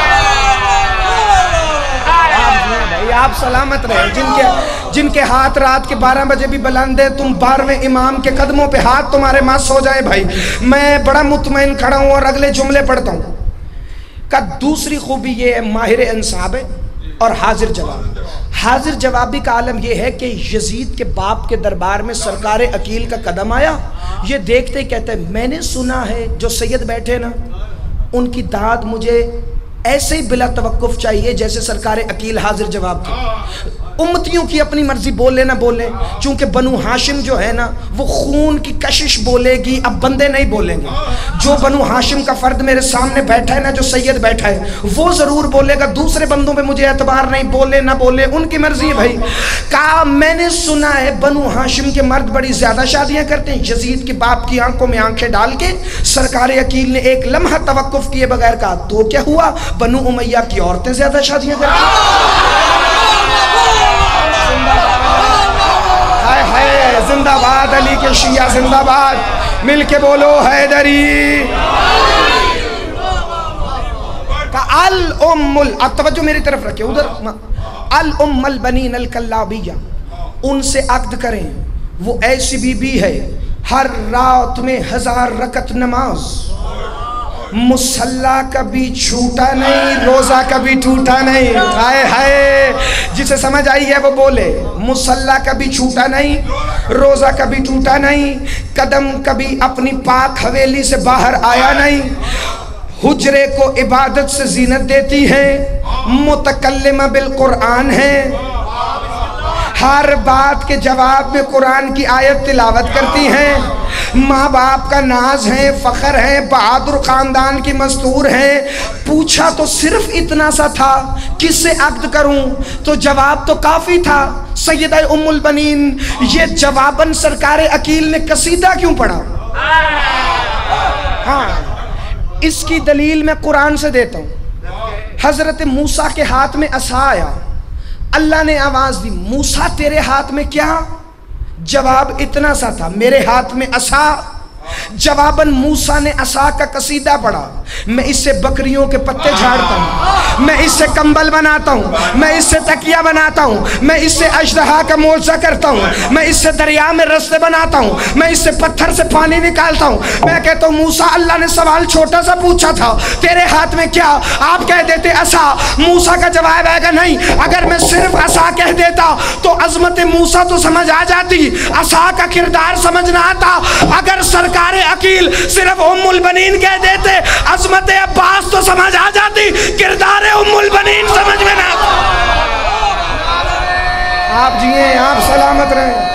آپ سلامت رہے۔ جن کے جن کے ہاتھ رات کے بارہ بجے بھی بلند ہے، تم بارہویں امام کے قدموں پہ ہاتھ تمہارے ماس ہو جائے بھائی۔ میں بڑا مطمئن کھڑا ہوں اور اگلے جملے پڑھتا ہوں۔ کہ دوسری خوبی یہ ہے ماہر انصاب ہے اور حاضر جواب۔ حاضر جوابی کا عالم یہ ہے کہ یزید کے باپ کے دربار میں سرکار عقیل کا قدم آیا، یہ دیکھتے ہی کہتے ہیں میں نے سنا ہے جو سید بیٹھے نا ان کی داد مجھے ایسے ہی بلا توقف چاہیے جیسے سرکار عقیل حاضر جواب تھے۔ امتیوں کی اپنی مرضی بولے نہ بولے، چونکہ بنو ہاشم جو ہے نا وہ خون کی کشش بولے گی، اب بندے نہیں بولیں گے۔ جو بنو ہاشم کا فرد میرے سامنے بیٹھا ہے نا، جو سید بیٹھا ہے، وہ ضرور بولے گا، دوسرے بندوں پہ مجھے اعتبار نہیں، بولے نہ بولے ان کی مرضی ہے بھائی۔ کہا میں نے سنا ہے بنو ہاشم کے مرد بڑی زیادہ شادیاں کرتے ہیں۔ یزید کے باپ کی آنکھوں میں آنکھیں ڈال کے سرکار عقیل نے ایک لمحہ توقف کیے بغیر کہا تو کیا ہوا، بنو امیہ کی عورتیں زیادہ شادیاں کرتی ہیں۔ ہائے ہائے زندہ باد علی کے شیعہ، زندہ باد، مل کے بولو حیدری۔ کہا الام ال، اب توجہ میری طرف رکھے ادھر، الام البنین الکلابیہ، ان سے عقد کریں، وہ ایسی بی بی ہے ہر رات میں ہزار رکعت نماز، مصلی کبھی چھوٹا نہیں، روزہ کبھی ٹوٹا نہیں۔ ہائے ہائے جسے سمجھ آئی ہے وہ بولے، مصلی کبھی چھوٹا نہیں، روزہ کبھی ٹوٹا نہیں، قدم کبھی اپنی پاک حویلی سے باہر آیا نہیں، حجرے کو عبادت سے زینت دیتی ہے، متکلمہ بالقرآن ہے، ہر بات کے جواب میں قرآن کی آیت تلاوت کرتی ہیں، ماں باپ کا ناز ہے، فخر ہے، بہادر خاندان کی مستور ہے۔ پوچھا تو صرف اتنا سا تھا کس سے عقد کروں، تو جواب تو کافی تھا، سیدہ ام البنین۔ یہ جواباً سرکار عقیل نے قصیدہ کیوں پڑھا؟ ہاں اس کی دلیل میں قرآن سے دیتا ہوں۔ حضرت موسیٰ کے ہاتھ میں عصا آیا، اللہ نے آواز دی، موسیٰ تیرے ہاتھ میں کیا؟ جواب اتنا سا تھا، میرے ہاتھ میں عصا۔ جواباً موسیٰ نے عصا کا قصیدہ پڑھا، میں اس سے بکریوں کے پتے جھاڑتا ہوں، میں اس سے کمبل بناتا ہوں، میں اس سے تکیہ بناتا ہوں، میں اس سے اژدہا کا معجزہ کرتا ہوں، میں اس سے دریا میں رستے بناتا ہوں، میں اس سے پتھر سے پانی نکالتا ہوں۔ میں کہتا ہوں موسیٰ اللہ نے سوال چھوٹا سا پوچھا تھا، تیرے ہاتھ میں کیا؟ آپ کہہ دیتے عصا۔ موسیٰ کا جواب آئے گا نہیں، اگر میں صرف عصا کہہ دیتا تو عظمت موسیٰ تو سمجھ آ جاتی، عصا کا کردار سمجھ نہ آتا۔ اگر سرکار عقیل صرف ام البنین کہہ دیتے، عظمت عباس تو سمجھ آ جاتی، کردار ام البنین سمجھ میں نہ آتا۔ آپ جیئیں، آپ سلامت رہیں۔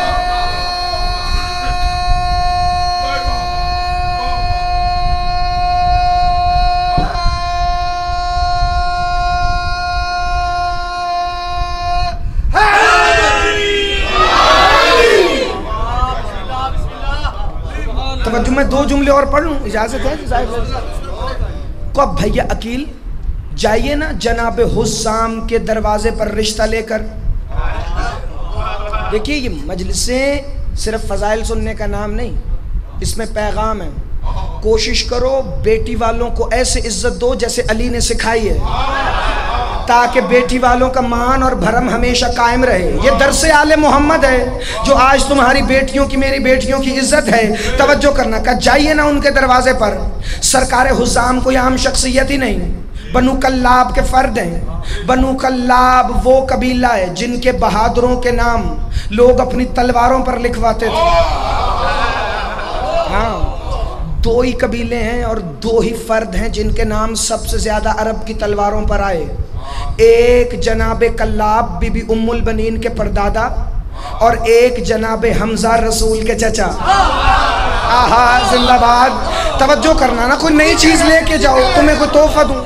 توجہ میں دو جملے اور پڑھ لوں، اجازت ہے؟ کو اب بھیا عقیل جائیے نا جناب حسام کے دروازے پر رشتہ لے کر۔ دیکھیے یہ مجلسیں صرف فضائل سننے کا نام نہیں، اس میں پیغام ہے۔ کوشش کرو بیٹی والوں کو ایسے عزت دو جیسے علی نے سکھائی ہے، تاکہ بیٹی والوں کا مان اور بھرم ہمیشہ قائم رہے۔ یہ درس آل محمد ہے جو آج تمہاری بیٹیوں کی، میری بیٹیوں کی عزت ہے۔ توجہ کرنا، کہ جائیے نا ان کے دروازے پر۔ سرکار حسام کوئی عام شخصیت ہی نہیں، بنو کلاب کے فرد ہیں۔ بنو کلاب وہ قبیلہ ہے جن کے بہادروں کے نام لوگ اپنی تلواروں پر لکھواتے تھے۔ ہاں دو ہی قبیلے ہیں اور دو ہی فرد ہیں جن کے نام سب سے زیادہ عرب کی تلواروں پر آئے، ایک جناب کلاب بی بی ام البنین کے پردادا اور ایک جناب حمزہ رسول کے چچا۔ آہا زندہ باد۔ توجہ کرنا نا، کوئی نئی چیز لے کے جاؤ، تمہیں کوئی تحفہ دوں۔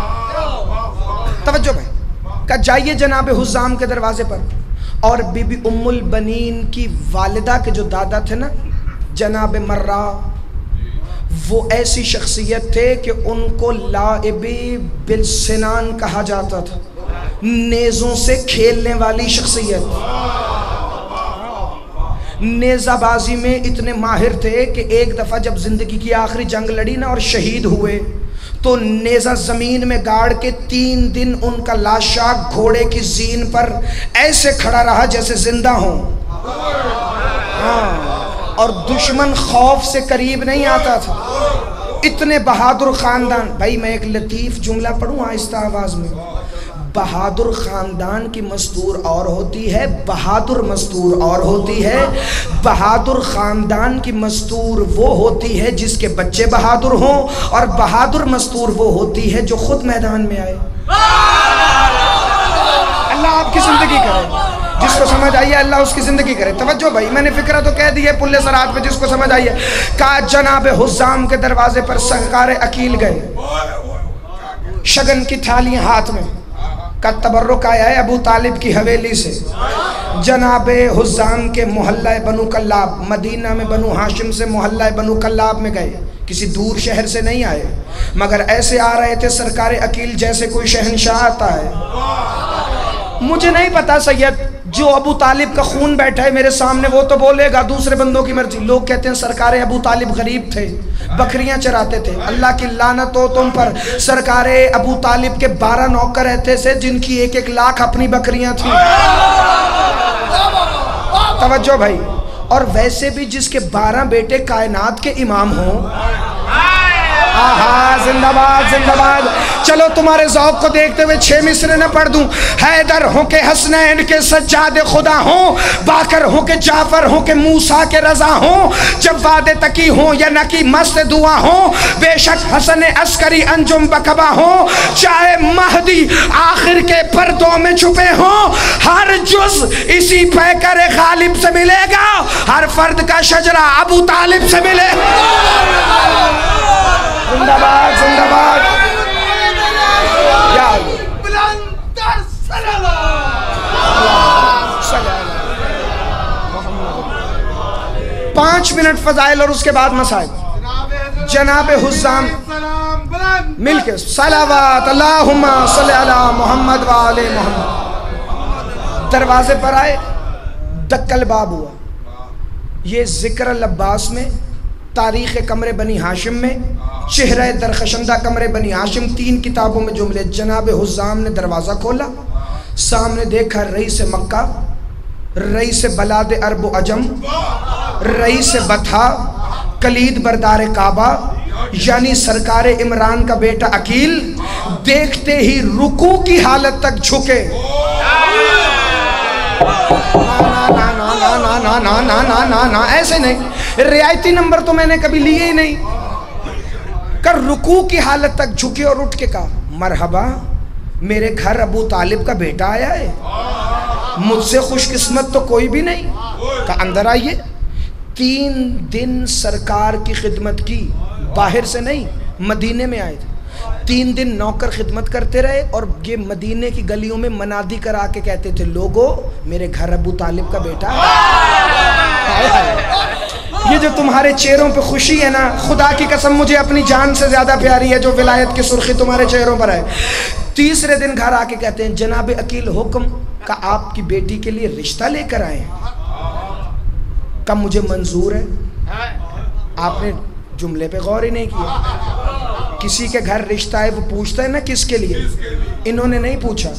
توجہ بھائی، کہ جائیے جناب حسام کے دروازے پر، اور بی بی ام البنین کی والدہ کے جو دادا تھے نا جناب مرہ، وہ ایسی شخصیت تھے کہ ان کو لاعبی بالسنان کہا جاتا تھا، نیزوں سے کھیلنے والی شخصیت۔ نیزہ بازی میں اتنے ماہر تھے کہ ایک دفعہ جب زندگی کی آخری جنگ لڑی نا اور شہید ہوئے تو نیزہ زمین میں گاڑ کے تین دن ان کا لاشا گھوڑے کی زین پر ایسے کھڑا رہا جیسے زندہ ہوں۔ ہاں، اور دشمن خوف سے قریب نہیں آتا تھا، اتنے بہادر خاندان۔ بھائی میں ایک لطیف جملہ پڑھوں آہستہ آواز میں، بہادر خاندان کی مستور اور ہوتی ہے، بہادر مستور اور ہوتی ہے۔ بہادر خاندان کی مستور وہ ہوتی ہے جس کے بچے بہادر ہوں، اور بہادر مستور وہ ہوتی ہے جو خود میدان میں آئے۔ اللہ آپ کی زندگی کرے۔ جس کو سمجھ آئی ہے اللہ اس کی زندگی کرے. توجہ بھائی, میں نے فکرہ تو کہہ دی ہے پلے سرات پہ, جس کو سمجھ آئی ہے. کہا جناب حزام کے دروازے پر سرکار عقیل گئے, شگن کی تھالیاں ہاتھ میں. کا تبرک آیا ہے ابو طالب کی حویلی سے. جناب حزام کے محلہ بنو کلاب, مدینہ میں بنو ہاشم سے محلہ بنو کلاب میں گئے, کسی دور شہر سے نہیں آئے, مگر ایسے آ رہے تھے سرکار عقیل جیسے کوئی شہنشاہ آتا ہے. مجھے نہیں پتا سید, جو ابو طالب کا خون بیٹھا ہے میرے سامنے وہ تو بولے گا, دوسرے بندوں کی مرضی. لوگ کہتے ہیں سرکار ابو طالب غریب تھے, بکریاں چراتے تھے. اللہ کی لعنت ہو تم پر, سرکار ابو طالب کے بارہ نوکر رہتے تھے جن کی ایک ایک لاکھ اپنی بکریاں تھیں. توجہ بھائی. اور ویسے بھی جس کے بارہ بیٹے کائنات کے امام ہوں, آہا زندہ باد زندہ باد. چلو تمہارے ذوق کو دیکھتے ہوئے چھ مصرے نہ پڑھ دوں. حیدر ہوں کہ حسنین کے سجاد خدا ہوں, باکر ہوں کہ جعفر ہوں کہ موسیٰ کے رضا ہوں, جواد تقی ہوں یا نکی مست دعا ہوں, بے شک حسن عسکری انجم بکبا ہوں, چاہے مہدی آخر کے پردوں میں چھپے ہوں, ہر جز اسی پیکر غالب سے ملے گا, ہر فرد کا شجرہ ابو طالب سے ملے. زندہ باد زندہ باد. یا بلندر صلی اللہ پانچ منٹ فضائل اور اس کے بعد مسائل. جناب حزام مل کے صلوات اللہم صلی علی محمد و آل محمد. دروازے پر آئے, دکل باب ہوا. یہ ذکر العباس میں, تاریخ قمر بنی ہاشم میں, چہرہ درخشندہ قمر بنی ہاشم, تین کتابوں میں جملے. جناب حزام نے دروازہ کھولا, سامنے دیکھا رئیس مکہ, رئیس بلاد عرب و عجم, رئیس بطحا, کلید بردار کعبہ, یعنی سرکار عمران کا بیٹا عقیل. دیکھتے ہی رکوع کی حالت تک جھکے. نا نا نا نا نا نا نا نا نا نا ایسے نہیں, رعایتی نمبر تو میں نے کبھی لیے ہی نہیں. کر رکوع کی حالت تک جھکے اور اٹھ کے کہا مرحبا, میرے گھر ابو طالب کا بیٹا آیا ہے, مجھ سے خوش قسمت تو کوئی بھی نہیں. کہا اندر آئیے. تین دن سرکار کی خدمت کی, باہر سے نہیں, مدینے میں آئے تھے. تین دن نوکر خدمت کرتے رہے, اور یہ مدینے کی گلیوں میں منادی کرا کے کہتے تھے لوگو میرے گھر ابو طالب کا بیٹا ہے. یہ جو تمہارے چہروں پہ خوشی ہے نا, خدا کی قسم مجھے اپنی جان سے زیادہ پیاری ہے جو ولایت کی سرخی تمہارے چہروں پر ہے. تیسرے دن گھر آ کے کہتے ہیں جناب عقیل حکم کا آپ کی بیٹی کے لیے رشتہ لے کر آئے ہیں. کب مجھے منظور ہے. آپ نے جملے پہ غور ہی نہیں کیا. کسی کے گھر رشتہ ہے وہ پوچھتا ہے نا کس کے لیے, انہوں نے نہیں پوچھا,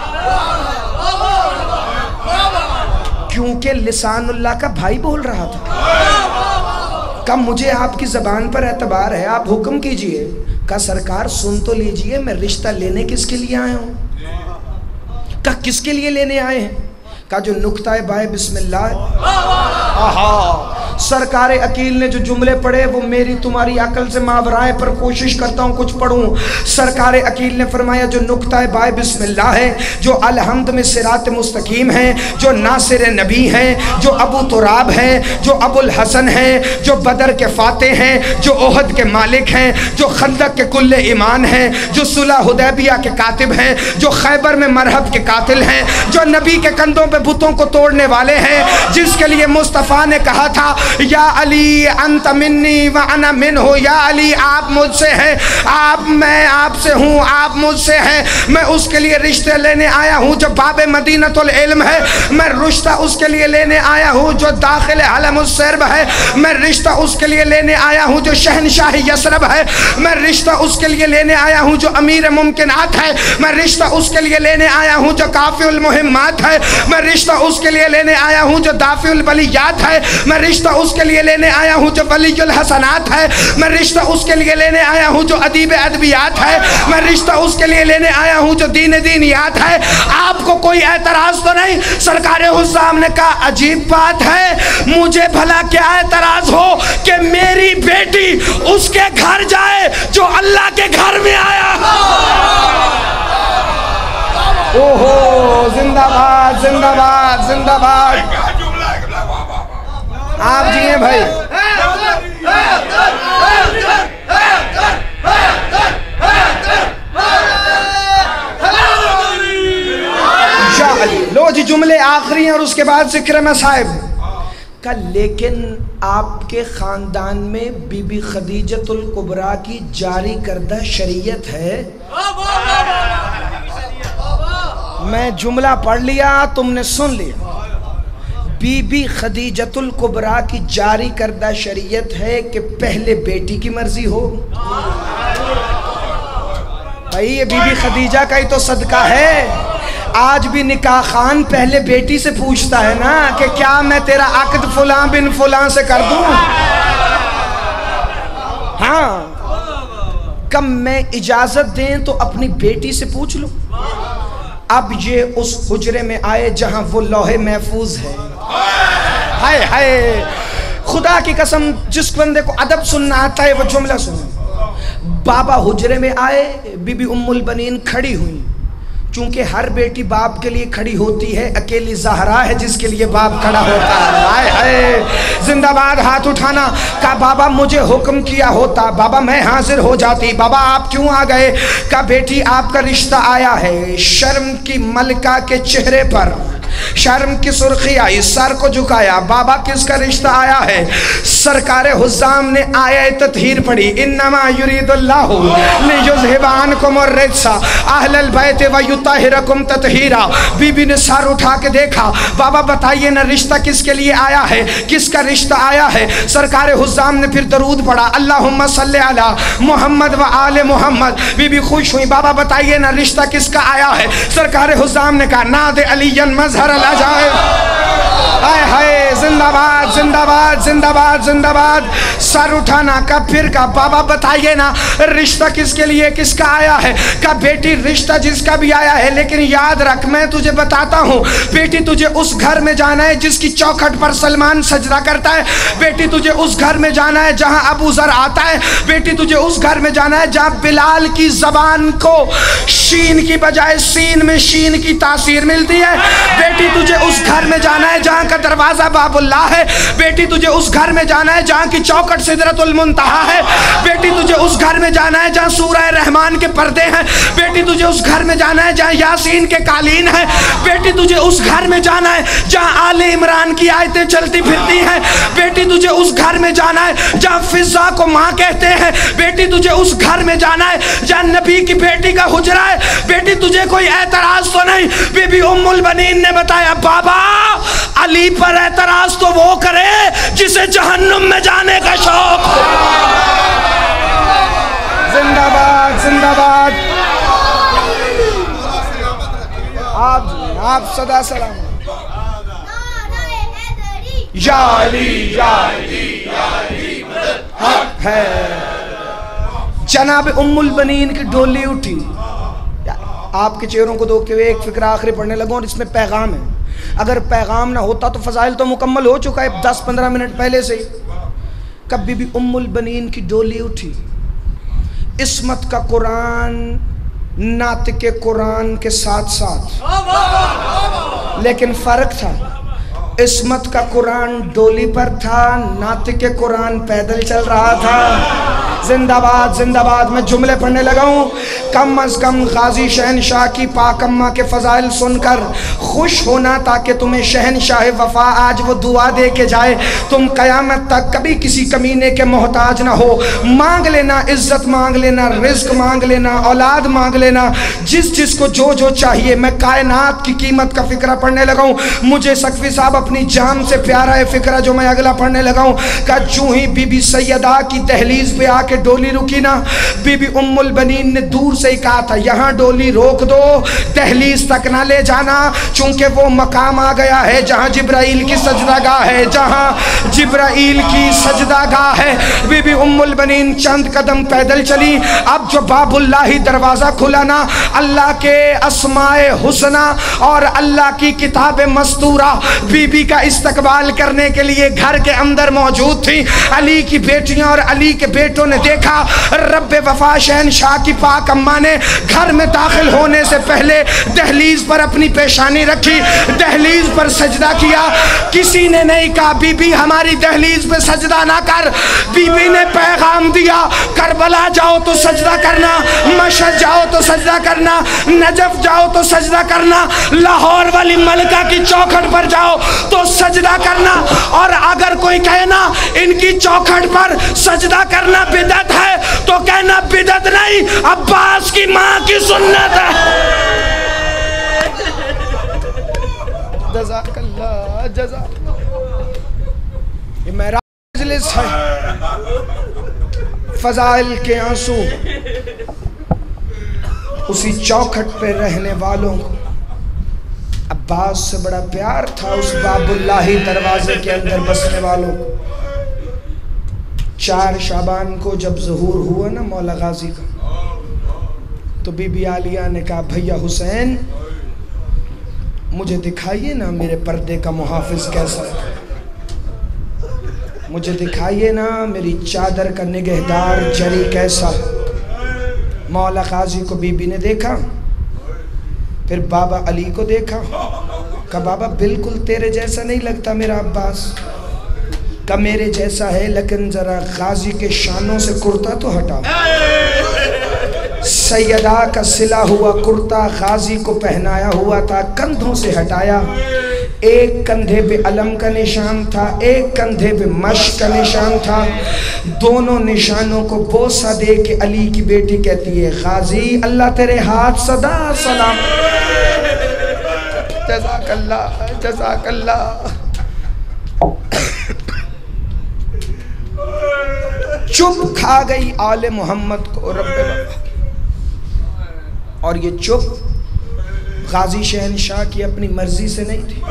کیونکہ لسان اللہ کا بھائی بول رہا تھا. کہا مجھے آپ کی زبان پر اعتبار ہے, آپ حکم کیجئے. کہا سرکار سن تو لیجئے, میں رشتہ لینے کس کے لیے آئے ہوں. کہا کس کے لیے لینے آئے ہیں. کہا جو نکتہ بائے بسم اللہ. آہا, سرکار عقیل نے جو جملے پڑھے وہ میری تمہاری عقل سے ماورائے پر کوشش کرتا ہوں کچھ پڑھوں. سرکار عقیل نے فرمایا جو نکتہ بائے بسم اللہ ہے, جو الحمد میں صراط مستقیم ہے, جو ناصر نبی ہیں, جو ابو تراب ہیں, جو ابو الحسن ہیں, جو بدر کے فاتح ہیں, جو احد کے مالک ہیں, جو خندق کے کل ایمان ہیں, جو صلح حدیبیہ کے کاتب ہیں, جو خیبر میں مرحب کے قاتل ہیں, جو نبی کے کندھوں پہ بتوں کو توڑنے والے ہیں, جس کے لیے مصطفیٰ نے کہا تھا یا علی انت منی وانا منہ, یا علی آپ مجھ سے ہیں, آپ میں آپ سے ہوں, آپ مجھ سے ہیں. میں اس کے لیے رشتے لینے آیا ہوں جو باب مدینۃ العلم ہے, میں رشتہ اس کے لیے لینے آیا ہوں جو داخل حلم السرب ہے, میں رشتہ اس کے لیے لینے آیا ہوں جو شہنشاہ یثرب ہے, میں رشتہ اس کے لیے لینے آیا ہوں جو امیر ممکنات ہے, میں رشتہ اس کے لیے لینے آیا ہوں جو کافی المہمات ہے, میں رشتہ اس کے لیے لینے آیا ہوں جو دافع البلیات ہے, میں رشتہ اس کے لیے لینے آیا ہوں جو ولی الحسنات ہے, میں رشتہ اس کے لیے لینے آیا ہوں جو ادیب ادبیات ہے, میں رشتہ اس کے لیے لینے آیا ہوں جو دین دینیات ہے. آپ کو کوئی اعتراض تو نہیں؟ سرکار حزام نے کہا عجیب بات ہے, مجھے بھلا کیا اعتراض ہو کہ میری بیٹی اس کے گھر جائے جو اللہ کے گھر میں آیا. اوہو زندہ باد زندہ باد زندہ باد. آپ جیئے بھائی. لو جی جملے آخری ہیں اور اس کے بعد ذکر مصائب کا. لیکن آپ کے خاندان میں بی بی خدیجۃ الکبریٰ کی جاری کردہ شریعت ہے. میں جملہ پڑھ لیا تم نے سن لیا. بی بی خدیجۃ الکبریٰ کی جاری کردہ شریعت ہے کہ پہلے بیٹی کی مرضی ہو. بھائی یہ بی بی خدیجہ کا ہی تو صدقہ ہے. آج بھی نکاح خان پہلے بیٹی سے پوچھتا ہے نا کہ کیا میں تیرا عقد فلاں بن فلاں سے کر دوں. ہاں کب میں اجازت دیں تو اپنی بیٹی سے پوچھ لوں. اب یہ اس حجرے میں آئے جہاں وہ لوح محفوظ ہے. ہائے ہائے خدا کی قسم جس بندے کو ادب سننا آتا ہے وہ جملہ سنیں. بابا حجرے میں آئے, بی بی ام البنین کھڑی ہوئی. چونکہ ہر بیٹی باپ کے لیے کھڑی ہوتی ہے, اکیلی زہرا ہے جس کے لیے باپ کھڑا ہوتا ہے. ہائے ہائے زندہ باد. ہاتھ اٹھانا. کہا بابا مجھے حکم کیا ہوتا بابا میں حاضر ہو جاتی. بابا آپ کیوں آ گئے؟ کہا بیٹی آپ کا رشتہ آیا ہے. شرم کی ملکہ کے چہرے پر شرم کی سرخی آئی, سر کو جھکایا. بابا کس کا رشتہ آیا ہے؟ سرکار حزام نے آیت تطہیر پڑھی, انما یرید اللہ لیذھب عنکم الرجس اہل البیت ویطہرکم تطہیرا. بی بی نے سر اٹھا کے دیکھا. بابا بتائیے نا رشتہ کس کے لیے آیا ہے, کس کا رشتہ آیا ہے؟ سرکار حزام نے پھر درود پڑھا, اللہم صلی علی محمد و آل محمد. بی بی خوش ہوئی. بابا بتائیے نا رشتہ کس کا آیا ہے؟ سرکار حزام نے کہا ناد علی مظہر العجائب. ہائے ہائے زندہ باد زندہ باد زندہ باد زندہ باد. سر اٹھانا. کا پھر کا بابا بتائیے نا رشتہ کس کے لیے کس کا آیا ہے؟ کا بیٹی رشتہ جس کا بھی آیا ہے, لیکن یاد رکھ میں تجھے بتاتا ہوں بیٹی تجھے اس گھر میں جانا ہے جس کی چوکھٹ پر سلمان سجدہ کرتا ہے. بیٹی تجھے اس گھر میں جانا ہے جہاں ابو ذر آتا ہے. بیٹی تجھے اس گھر میں جانا ہے جہاں بلال کی زبان کو شین کی بجائے سین میں شین کی تاثیر ملتی ہے. بیٹی تجھے اس گھر میں جانا ہے جہاں کا دروازہ باب اللہ ہے. بیٹی تجھے اس گھر میں جانا ہے جہاں کی چوکھٹ سدرۃ المنتہا ہے. بیٹی تجھے اس گھر میں جانا ہے جہاں سورہ رحمان کے پردے ہیں. بیٹی تجھے اس گھر میں جانا ہے جہاں یاسین کے قالین ہیں. بیٹی تجھے اس گھر میں جانا ہے جہاں آل عمران کی آیتیں چلتی پھرتی ہیں. بیٹی تجھے اس گھر میں جانا ہے جہاں فضا کو ماں کہتے ہیں. بیٹی تجھے اس گھر میں جانا ہے جہاں نبی کی بیٹی کا حجرہ ہے. بیٹی تجھے کوئی اعتراض تو نہیں؟ بی بی ام البنین نے بتایا بابا علی پر اعتراض تو وہ کرے جسے جہنم میں جانے کا شوق. زندہ باد زندہ باد. آپ آپ صدا سلام. یا علی یا علی یا علی حق ہے. جناب ام البنین کی ڈولی اٹھی. آپ کے چہروں کو دیکھ کے ایک فکر آخری پڑھنے لگوں اور اس میں پیغام ہے. اگر پیغام نہ ہوتا تو فضائل تو مکمل ہو چکا ہے دس پندرہ منٹ پہلے سے. کب بی بی ام البنین کی ڈولی اٹھی. عصمت کا قرآن ناطق قرآن کے ساتھ ساتھ, لیکن فرق تھا. عصمت کا قرآن ڈولی پر تھا, ناطق قرآن پیدل چل رہا تھا. زندہ باد زندہ باد. میں جملے پڑھنے لگا ہوں. کم از کم غازی شہنشاہ کی پاک اماں کے فضائل سن کر خوش ہونا تاکہ تمہیں شہنشاہ وفا آج وہ دعا دے کے جائے تم قیامت تک کبھی کسی کمینے کے محتاج نہ ہو. مانگ لینا, عزت مانگ لینا, رزق مانگ لینا, اولاد مانگ لینا, جس جس کو جو جو چاہیے. میں کائنات کی قیمت کا فکرہ پڑھنے لگا ہوں. مجھے سقفی صاحب اپنی جان سے پیارا ہے فکرہ جو میں اگلا پڑھنے لگا ہوں. کہ جو ہی بی بی سیدہ کی دہلیز پہ آ کے ڈولی رکی نا, بی بی ام البنین نے دور سے ہی کہا تھا یہاں ڈولی روک دو, دہلیز تک نہ لے جانا, چونکہ وہ مقام آ گیا ہے جہاں جبرائیل کی سجدہ گاہ ہے, جہاں جبرائیل کی سجدہ گاہ ہے. بی بی ام البنین چند قدم پیدل چلی. اب جو باب اللہ دروازہ کھلا نا, اللہ کے اسماء حسنہ اور اللہ کی کتاب مستورہ, بی بی کا استقبال کرنے کے لیے گھر کے اندر موجود تھی. علی کی بیٹیاں اور علی کے بیٹوں نے دیکھا رب وفا شہنشاہ کی پاک اماں نے گھر میں داخل ہونے سے پہلے دہلیز پر اپنی پیشانی رکھی, دہلیز پر سجدہ کیا. کسی نے نہیں کہا بی بی ہماری دہلیز پہ سجدہ نہ کر. بی بی نے پیغام دیا کربلا جاؤ تو سجدہ کرنا, مشہد جاؤ تو سجدہ کرنا, نجف جاؤ تو سجدہ کرنا, لاہور والی ملکہ کی چوکھٹ پر جاؤ تو سجدہ کرنا. اور اگر کوئی کہنا ان کی چوکھٹ پر سجدہ کرنا بدعت ہے تو کہنا بدعت نہیں, عباس کی ماں کی سنت ہے. جزاک اللہ جزاک اللہ. یہ میرا مجلس ہے, فضائل کے آنسو اسی چوکھٹ پہ رہنے والوں کو. عباس سے بڑا پیار تھا اس باب اللہی دروازے کے اندر بسنے والوں کو. چار شعبان کو جب ظہور ہوا نا مولا غازی کا, تو بی بی عالیہ نے کہا بھیا حسین مجھے دکھائیے نا میرے پردے کا محافظ کیسا ہے, مجھے دکھائیے نا میری چادر کا نگہدار جری کیسا. مولا غازی کو بی بی نے دیکھا, پھر بابا علی کو دیکھا, کہا بابا بالکل تیرے جیسا نہیں لگتا میرا عباس. کہا میرے جیسا ہے لیکن ذرا غازی کے شانوں سے کرتا تو ہٹا. سیدہ کا سلا ہوا کرتا غازی کو پہنایا ہوا تھا, کندھوں سے ہٹایا. ایک کندھے پہ علم کا نشان تھا, ایک کندھے پہ مشق کا نشان تھا. دونوں نشانوں کو بوسہ دے کے علی کی بیٹی کہتی ہے غازی اللہ تیرے ہاتھ صدا سلام. جزاک اللہ جزاک اللہ. چپ کھا گئی آل محمد کو رب وفا. اور یہ چپ غازی شہنشاہ کی اپنی مرضی سے نہیں تھی,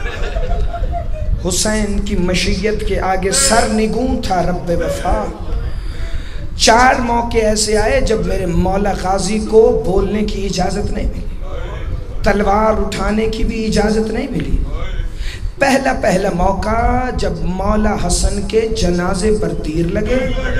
حسین کی مشیت کے آگے سر نگوں تھا رب وفا. چار موقع ایسے آئے جب میرے مولا غازی کو بولنے کی اجازت نہیں ملی, تلوار اٹھانے کی بھی اجازت نہیں ملی. پہلا پہلا موقع جب مولا حسن کے جنازے پر تیر لگے,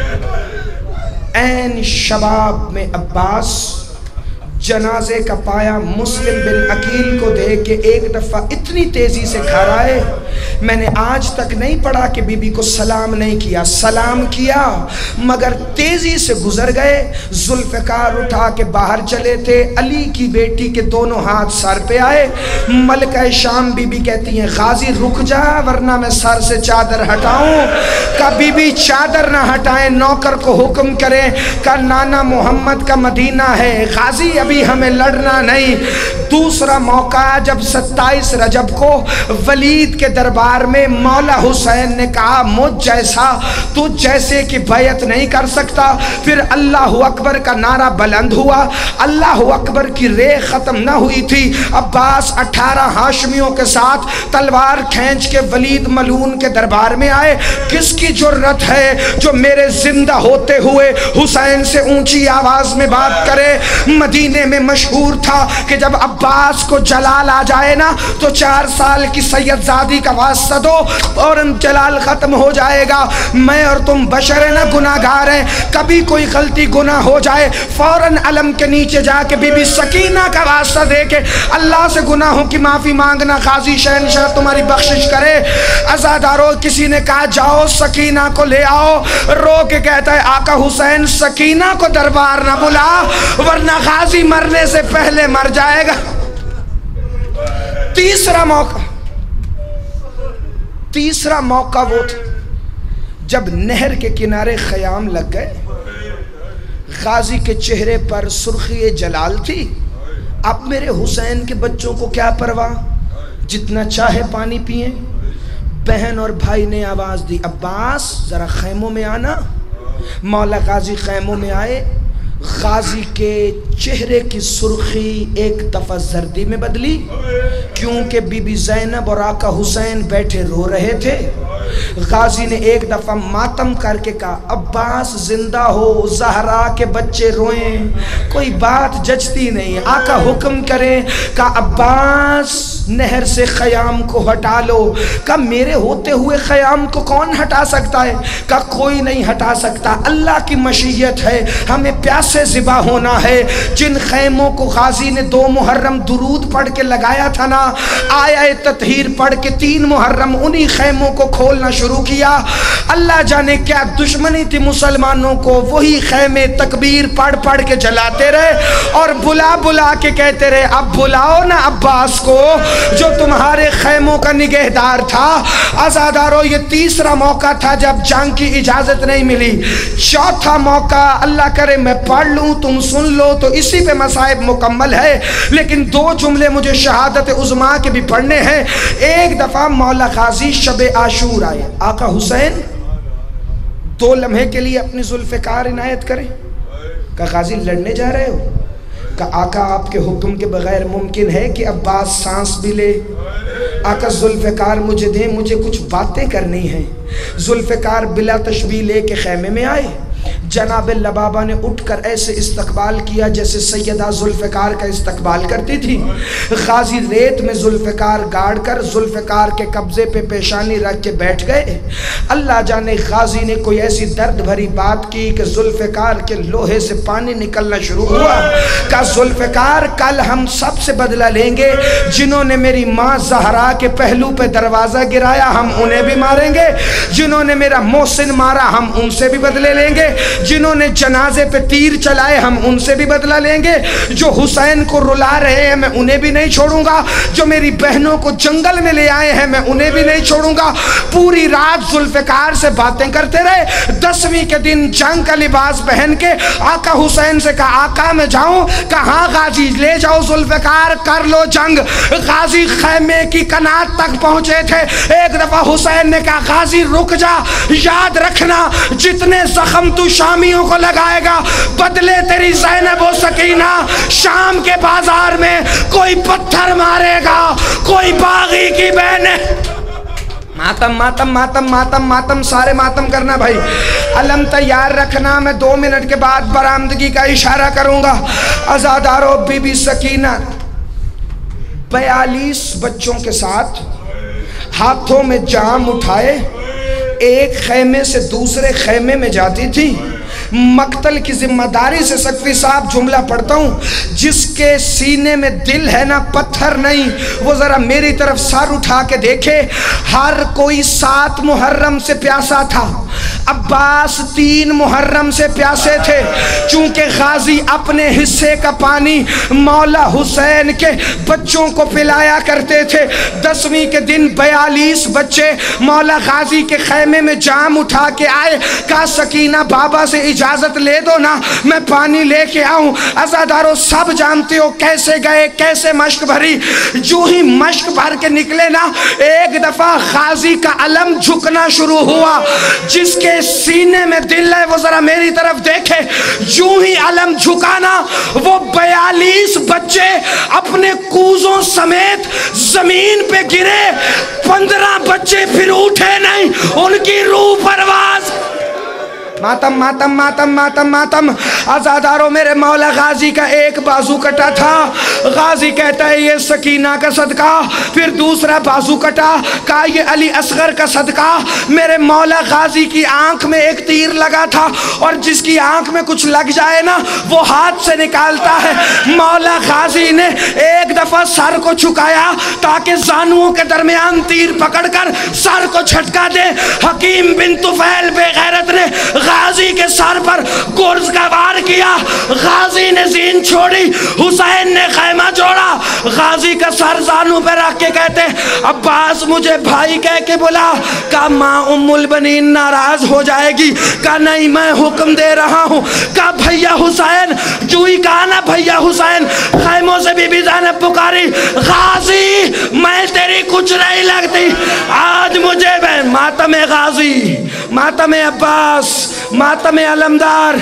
عین شباب میں عباس جنازے کا پایا مسلم بن عقیل کو دیکھ کے ایک دفعہ اتنی تیزی سے گھر آئے. میں نے آج تک نہیں پڑھا کہ بی بی کو سلام نہیں کیا, سلام کیا مگر تیزی سے گزر گئے. ذوالفقار اٹھا کے باہر چلے تھے, علی کی بیٹی کے دونوں ہاتھ سر پہ آئے. ملکہ شام بی بی کہتی ہیں غازی رک جا ورنہ میں سر سے چادر ہٹاؤں. کہ بی بی چادر نہ ہٹائیں, نوکر کو حکم کریں کہ نانا محمد کا مدینہ ہے, غازی ابھی ہمیں لڑنا نہیں. دوسرا موقع جب ستائیس رجب کو ولید کے دربار میں مولا حسین نے کہا مجھ جیسا تو جیسے کہ بیعت نہیں کر سکتا. پھر اللہ اکبر کا نعرہ بلند ہوا, اللہ اکبر کی ریخ ختم نہ ہوئی تھی. عباس اٹھارہ ہاشمیوں کے ساتھ تلوار کھینچ کے ولید ملعون کے دربار میں آئے. کس کی جرت ہے جو میرے زندہ ہوتے ہوئے حسین سے اونچی آواز میں بات کرے. مدینے میں مشہور تھا کہ جب عباس کو جلال آ جائے نا تو چار سال کی سید زادی کا واسطہ دو اور جلال ختم ہو جائے گا. میں اور تم بشر ہیں نا, گناہگار ہیں, کبھی کوئی غلطی گناہ ہو جائے فوراً علم کے نیچے جا کے بی بی سکینہ کا واسطہ دے کے اللہ سے گناہوں کی معافی مانگنا, غازی شہنشاہ تمہاری بخشش کرے. عزادارو کسی نے کہا جاؤ سکینہ کو لے آؤ, رو کے کہتا ہے آقا حسین سکینہ کو دربار نہ بلا ورنہ غازی مرنے سے پہلے مر جائے گا. تیسرا موقع تیسرا موقع وہ تھا جب نہر کے کنارے خیام لگ گئے. غازی کے چہرے پر سرخی جلال تھی. اب میرے حسین کے بچوں کو کیا پرواہ, جتنا چاہے پانی پئیں. بہن اور بھائی نے آواز دی عباس ذرا خیموں میں آنا. مولا غازی خیموں میں آئے. غازی کے چہرے کی سرخی ایک دفعہ زردی میں بدلی کیونکہ بی بی زینب اور آقا حسین بیٹھے رو رہے تھے. غازی نے ایک دفعہ ماتم کر کے کہا عباس زندہ ہو, زہرا کے بچے روئیں, کوئی بات جچتی نہیں, آقا حکم کریں. کہا عباس नहर से ख़याम को हटा लो। कहा मेरे होते हुए ख़याम को कौन हटा सकता है? कहा कोई नहीं हटा सकता, अल्लाह की मशीयत है, हमें प्यासे ज़िबा होना है। जिन खैमों को गाजी ने दो मुहर्रम दुरूद पढ़ के लगाया था ना, आया ततहीर पढ़ के तीन मुहर्रम उन्हीं खैमों को खोलना शुरू किया। अल्लाह जाने क्या दुश्मनी थी मुसलमानों को, वही खैमे तकबीर पढ़ पढ़ के जलाते रहे और बुला बुला के कहते रहे अब बुलाओ ना अब्बास को जो तुम्हारे खैमों का निगहदार था। आज़ादारों, ये तीसरा मौका था जब जंग की इजाज़त नहीं मिली। चौथा मौका अल्लाह करे मैं पढ़ लूँ तुम सुन लो तो इसी पे मसाइब मुकम्मल है, लेकिन दो जुमले मुझे शहादत उज़्मा के भी पढ़ने हैं। एक दफ़ा मौला गाजी शब आशूर आए। आका हुसैन दो लम्हे के लिए अपनी जुल्फ़िकार इनायत करें। कहा गाजी लड़ने जा रहे हो? कहा आका आपके हुक्म के बगैर मुमकिन है कि अब्बास सांस भी ले? आका जुल्फ़िकार मुझे दें, मुझे कुछ बातें करनी हैं। जुल्फ़िकार बिला तशबीह ले के खैमे में आए। जनाब लबाबा ने उठकर ऐसे इस्तकबाल किया जैसे सैयदा जुल्फ़िकार का इस्तकबाल करती थी। गाजी रेत में जुल्फ़िकार गाड़ कर जुल्फ़िकार के कब्ज़े पे पेशानी रख के बैठ गए। अल्लाह जाने गाजी ने कोई ऐसी दर्द भरी बात की कि जुल्फ़िकार के लोहे से पानी निकलना शुरू हुआ। का जुल्फ़िकार कल हम सब से बदला लेंगे, जिन्होंने मेरी माँ ज़हरा के पहलू पे दरवाज़ा गिराया हम उन्हें भी मारेंगे, जिन्होंने मेरा मोहसिन मारा हम उनसे भी बदले लेंगे, जिन्होंने जनाजे पे तीर चलाए हम उनसे भी बदला लेंगे, जो हुसैन को रुला रहे हैं मैं उन्हें भी नहीं छोड़ूंगा, जो मेरी बहनों को जंगल में ले आए हैं मैं उन्हें भी नहीं छोड़ूंगा। पूरी रात जुल्फ़िकार से बातें करते रहे। दसवीं के दिन जंग का लिबास पहन के आका हुसैन से कहा आका मैं जाऊं? कहा गाजी ले जाओ जुल्फ़िकार कर लो जंग। गाजी खैमे की कनात तक पहुंचे थे। एक दफा हुसैन ने कहा गाजी रुक जा, याद रखना जितने जख्म तू शामियों को लगाएगा बदले तेरी ज़ैनब व सकीना शाम के बाजार में कोई पत्थर मारेगा, कोई बागी की बहने। मातम मातम मातम मातम मातम सारे मातम करना भाई। अलम तैयार रखना, मैं दो मिनट के बाद बरामदगी का इशारा करूंगा। आज़ादारों, बीबी सकीना बयालीस बच्चों के साथ हाथों में जाम उठाए एक खैमे से दूसरे खैमे में जाती थी। मक्तल की जिम्मेदारी से सकफी साहब जुमला पढ़ता हूँ, जिसके सीने में दिल है ना पत्थर नहीं, वो ज़रा मेरी तरफ सर उठा के देखे। हर कोई सात मुहर्रम से प्यासा था, अब्बास तीन मुहर्रम से प्यासे थे। चूंकि गाजी अपने हिस्से का पानी मौला हुसैन के बच्चों को पिलाया करते थे। दसवीं के दिन बयालीस बच्चे मौला गाजी के खैमे में जाम उठा के आए। कहा सकीना बाबा से इजाजत ले दो ना, मैं पानी लेके आऊं। अज़ादारों, सब जानते हो कैसे गए, कैसे मश्क भरी। जो ही मश्क भर के निकले ना, एक दफा गाजी का अलम झुकना शुरू हुआ। जिसके सीने में दिल है वो जरा मेरी तरफ देखे। जो ही अलम झुकाना, वो बयालीस बच्चे अपने कूजों समेत जमीन पे गिरे। पंद्रह बच्चे फिर उठे नहीं, उनकी रूह परवाज। मातम मातम मातम मातम मातम। आज़ादारों, मेरे मौला गाजी का एक बाजू कटा था। गाजी कहता है ये सकीना का सदका। फिर दूसरा बाजू कटा, कहा ये अली असगर का सदका। मेरे मौला गाजी की आंख में एक तीर लगा था, और जिसकी आंख में कुछ लग जाए ना वो हाथ से निकालता है। मौला गाजी ने एक दफा सर को झुकाया ताकि जानुओं के दरमियान तीर पकड़कर सर को झटका दे। हकीम बिन तुफैल बेगैरत ने गाजी के सर पर गुर्ज का वार किया। गाजी ने जीन छोड़ी, हुसैन ने खैमा जोड़ा। गाजी का सर जानू पे रख के कहते अब्बास मुझे भाई कह के बोला। का माँ उम्मुल बनीन नाराज हो जाएगी। का नहीं, मैं हुक्म दे रहा हूँ। का भैया हुसैन, जूही कहा ना भैया हुसैन। खैमों से बीबी ज़ैनब पुकारी, गाजी मैं तेरी कुछ नहीं लगती। आज मुझे मातम गाजी, मातम अब्बास, मातम अलमदार।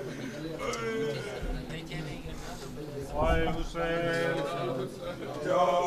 Husain,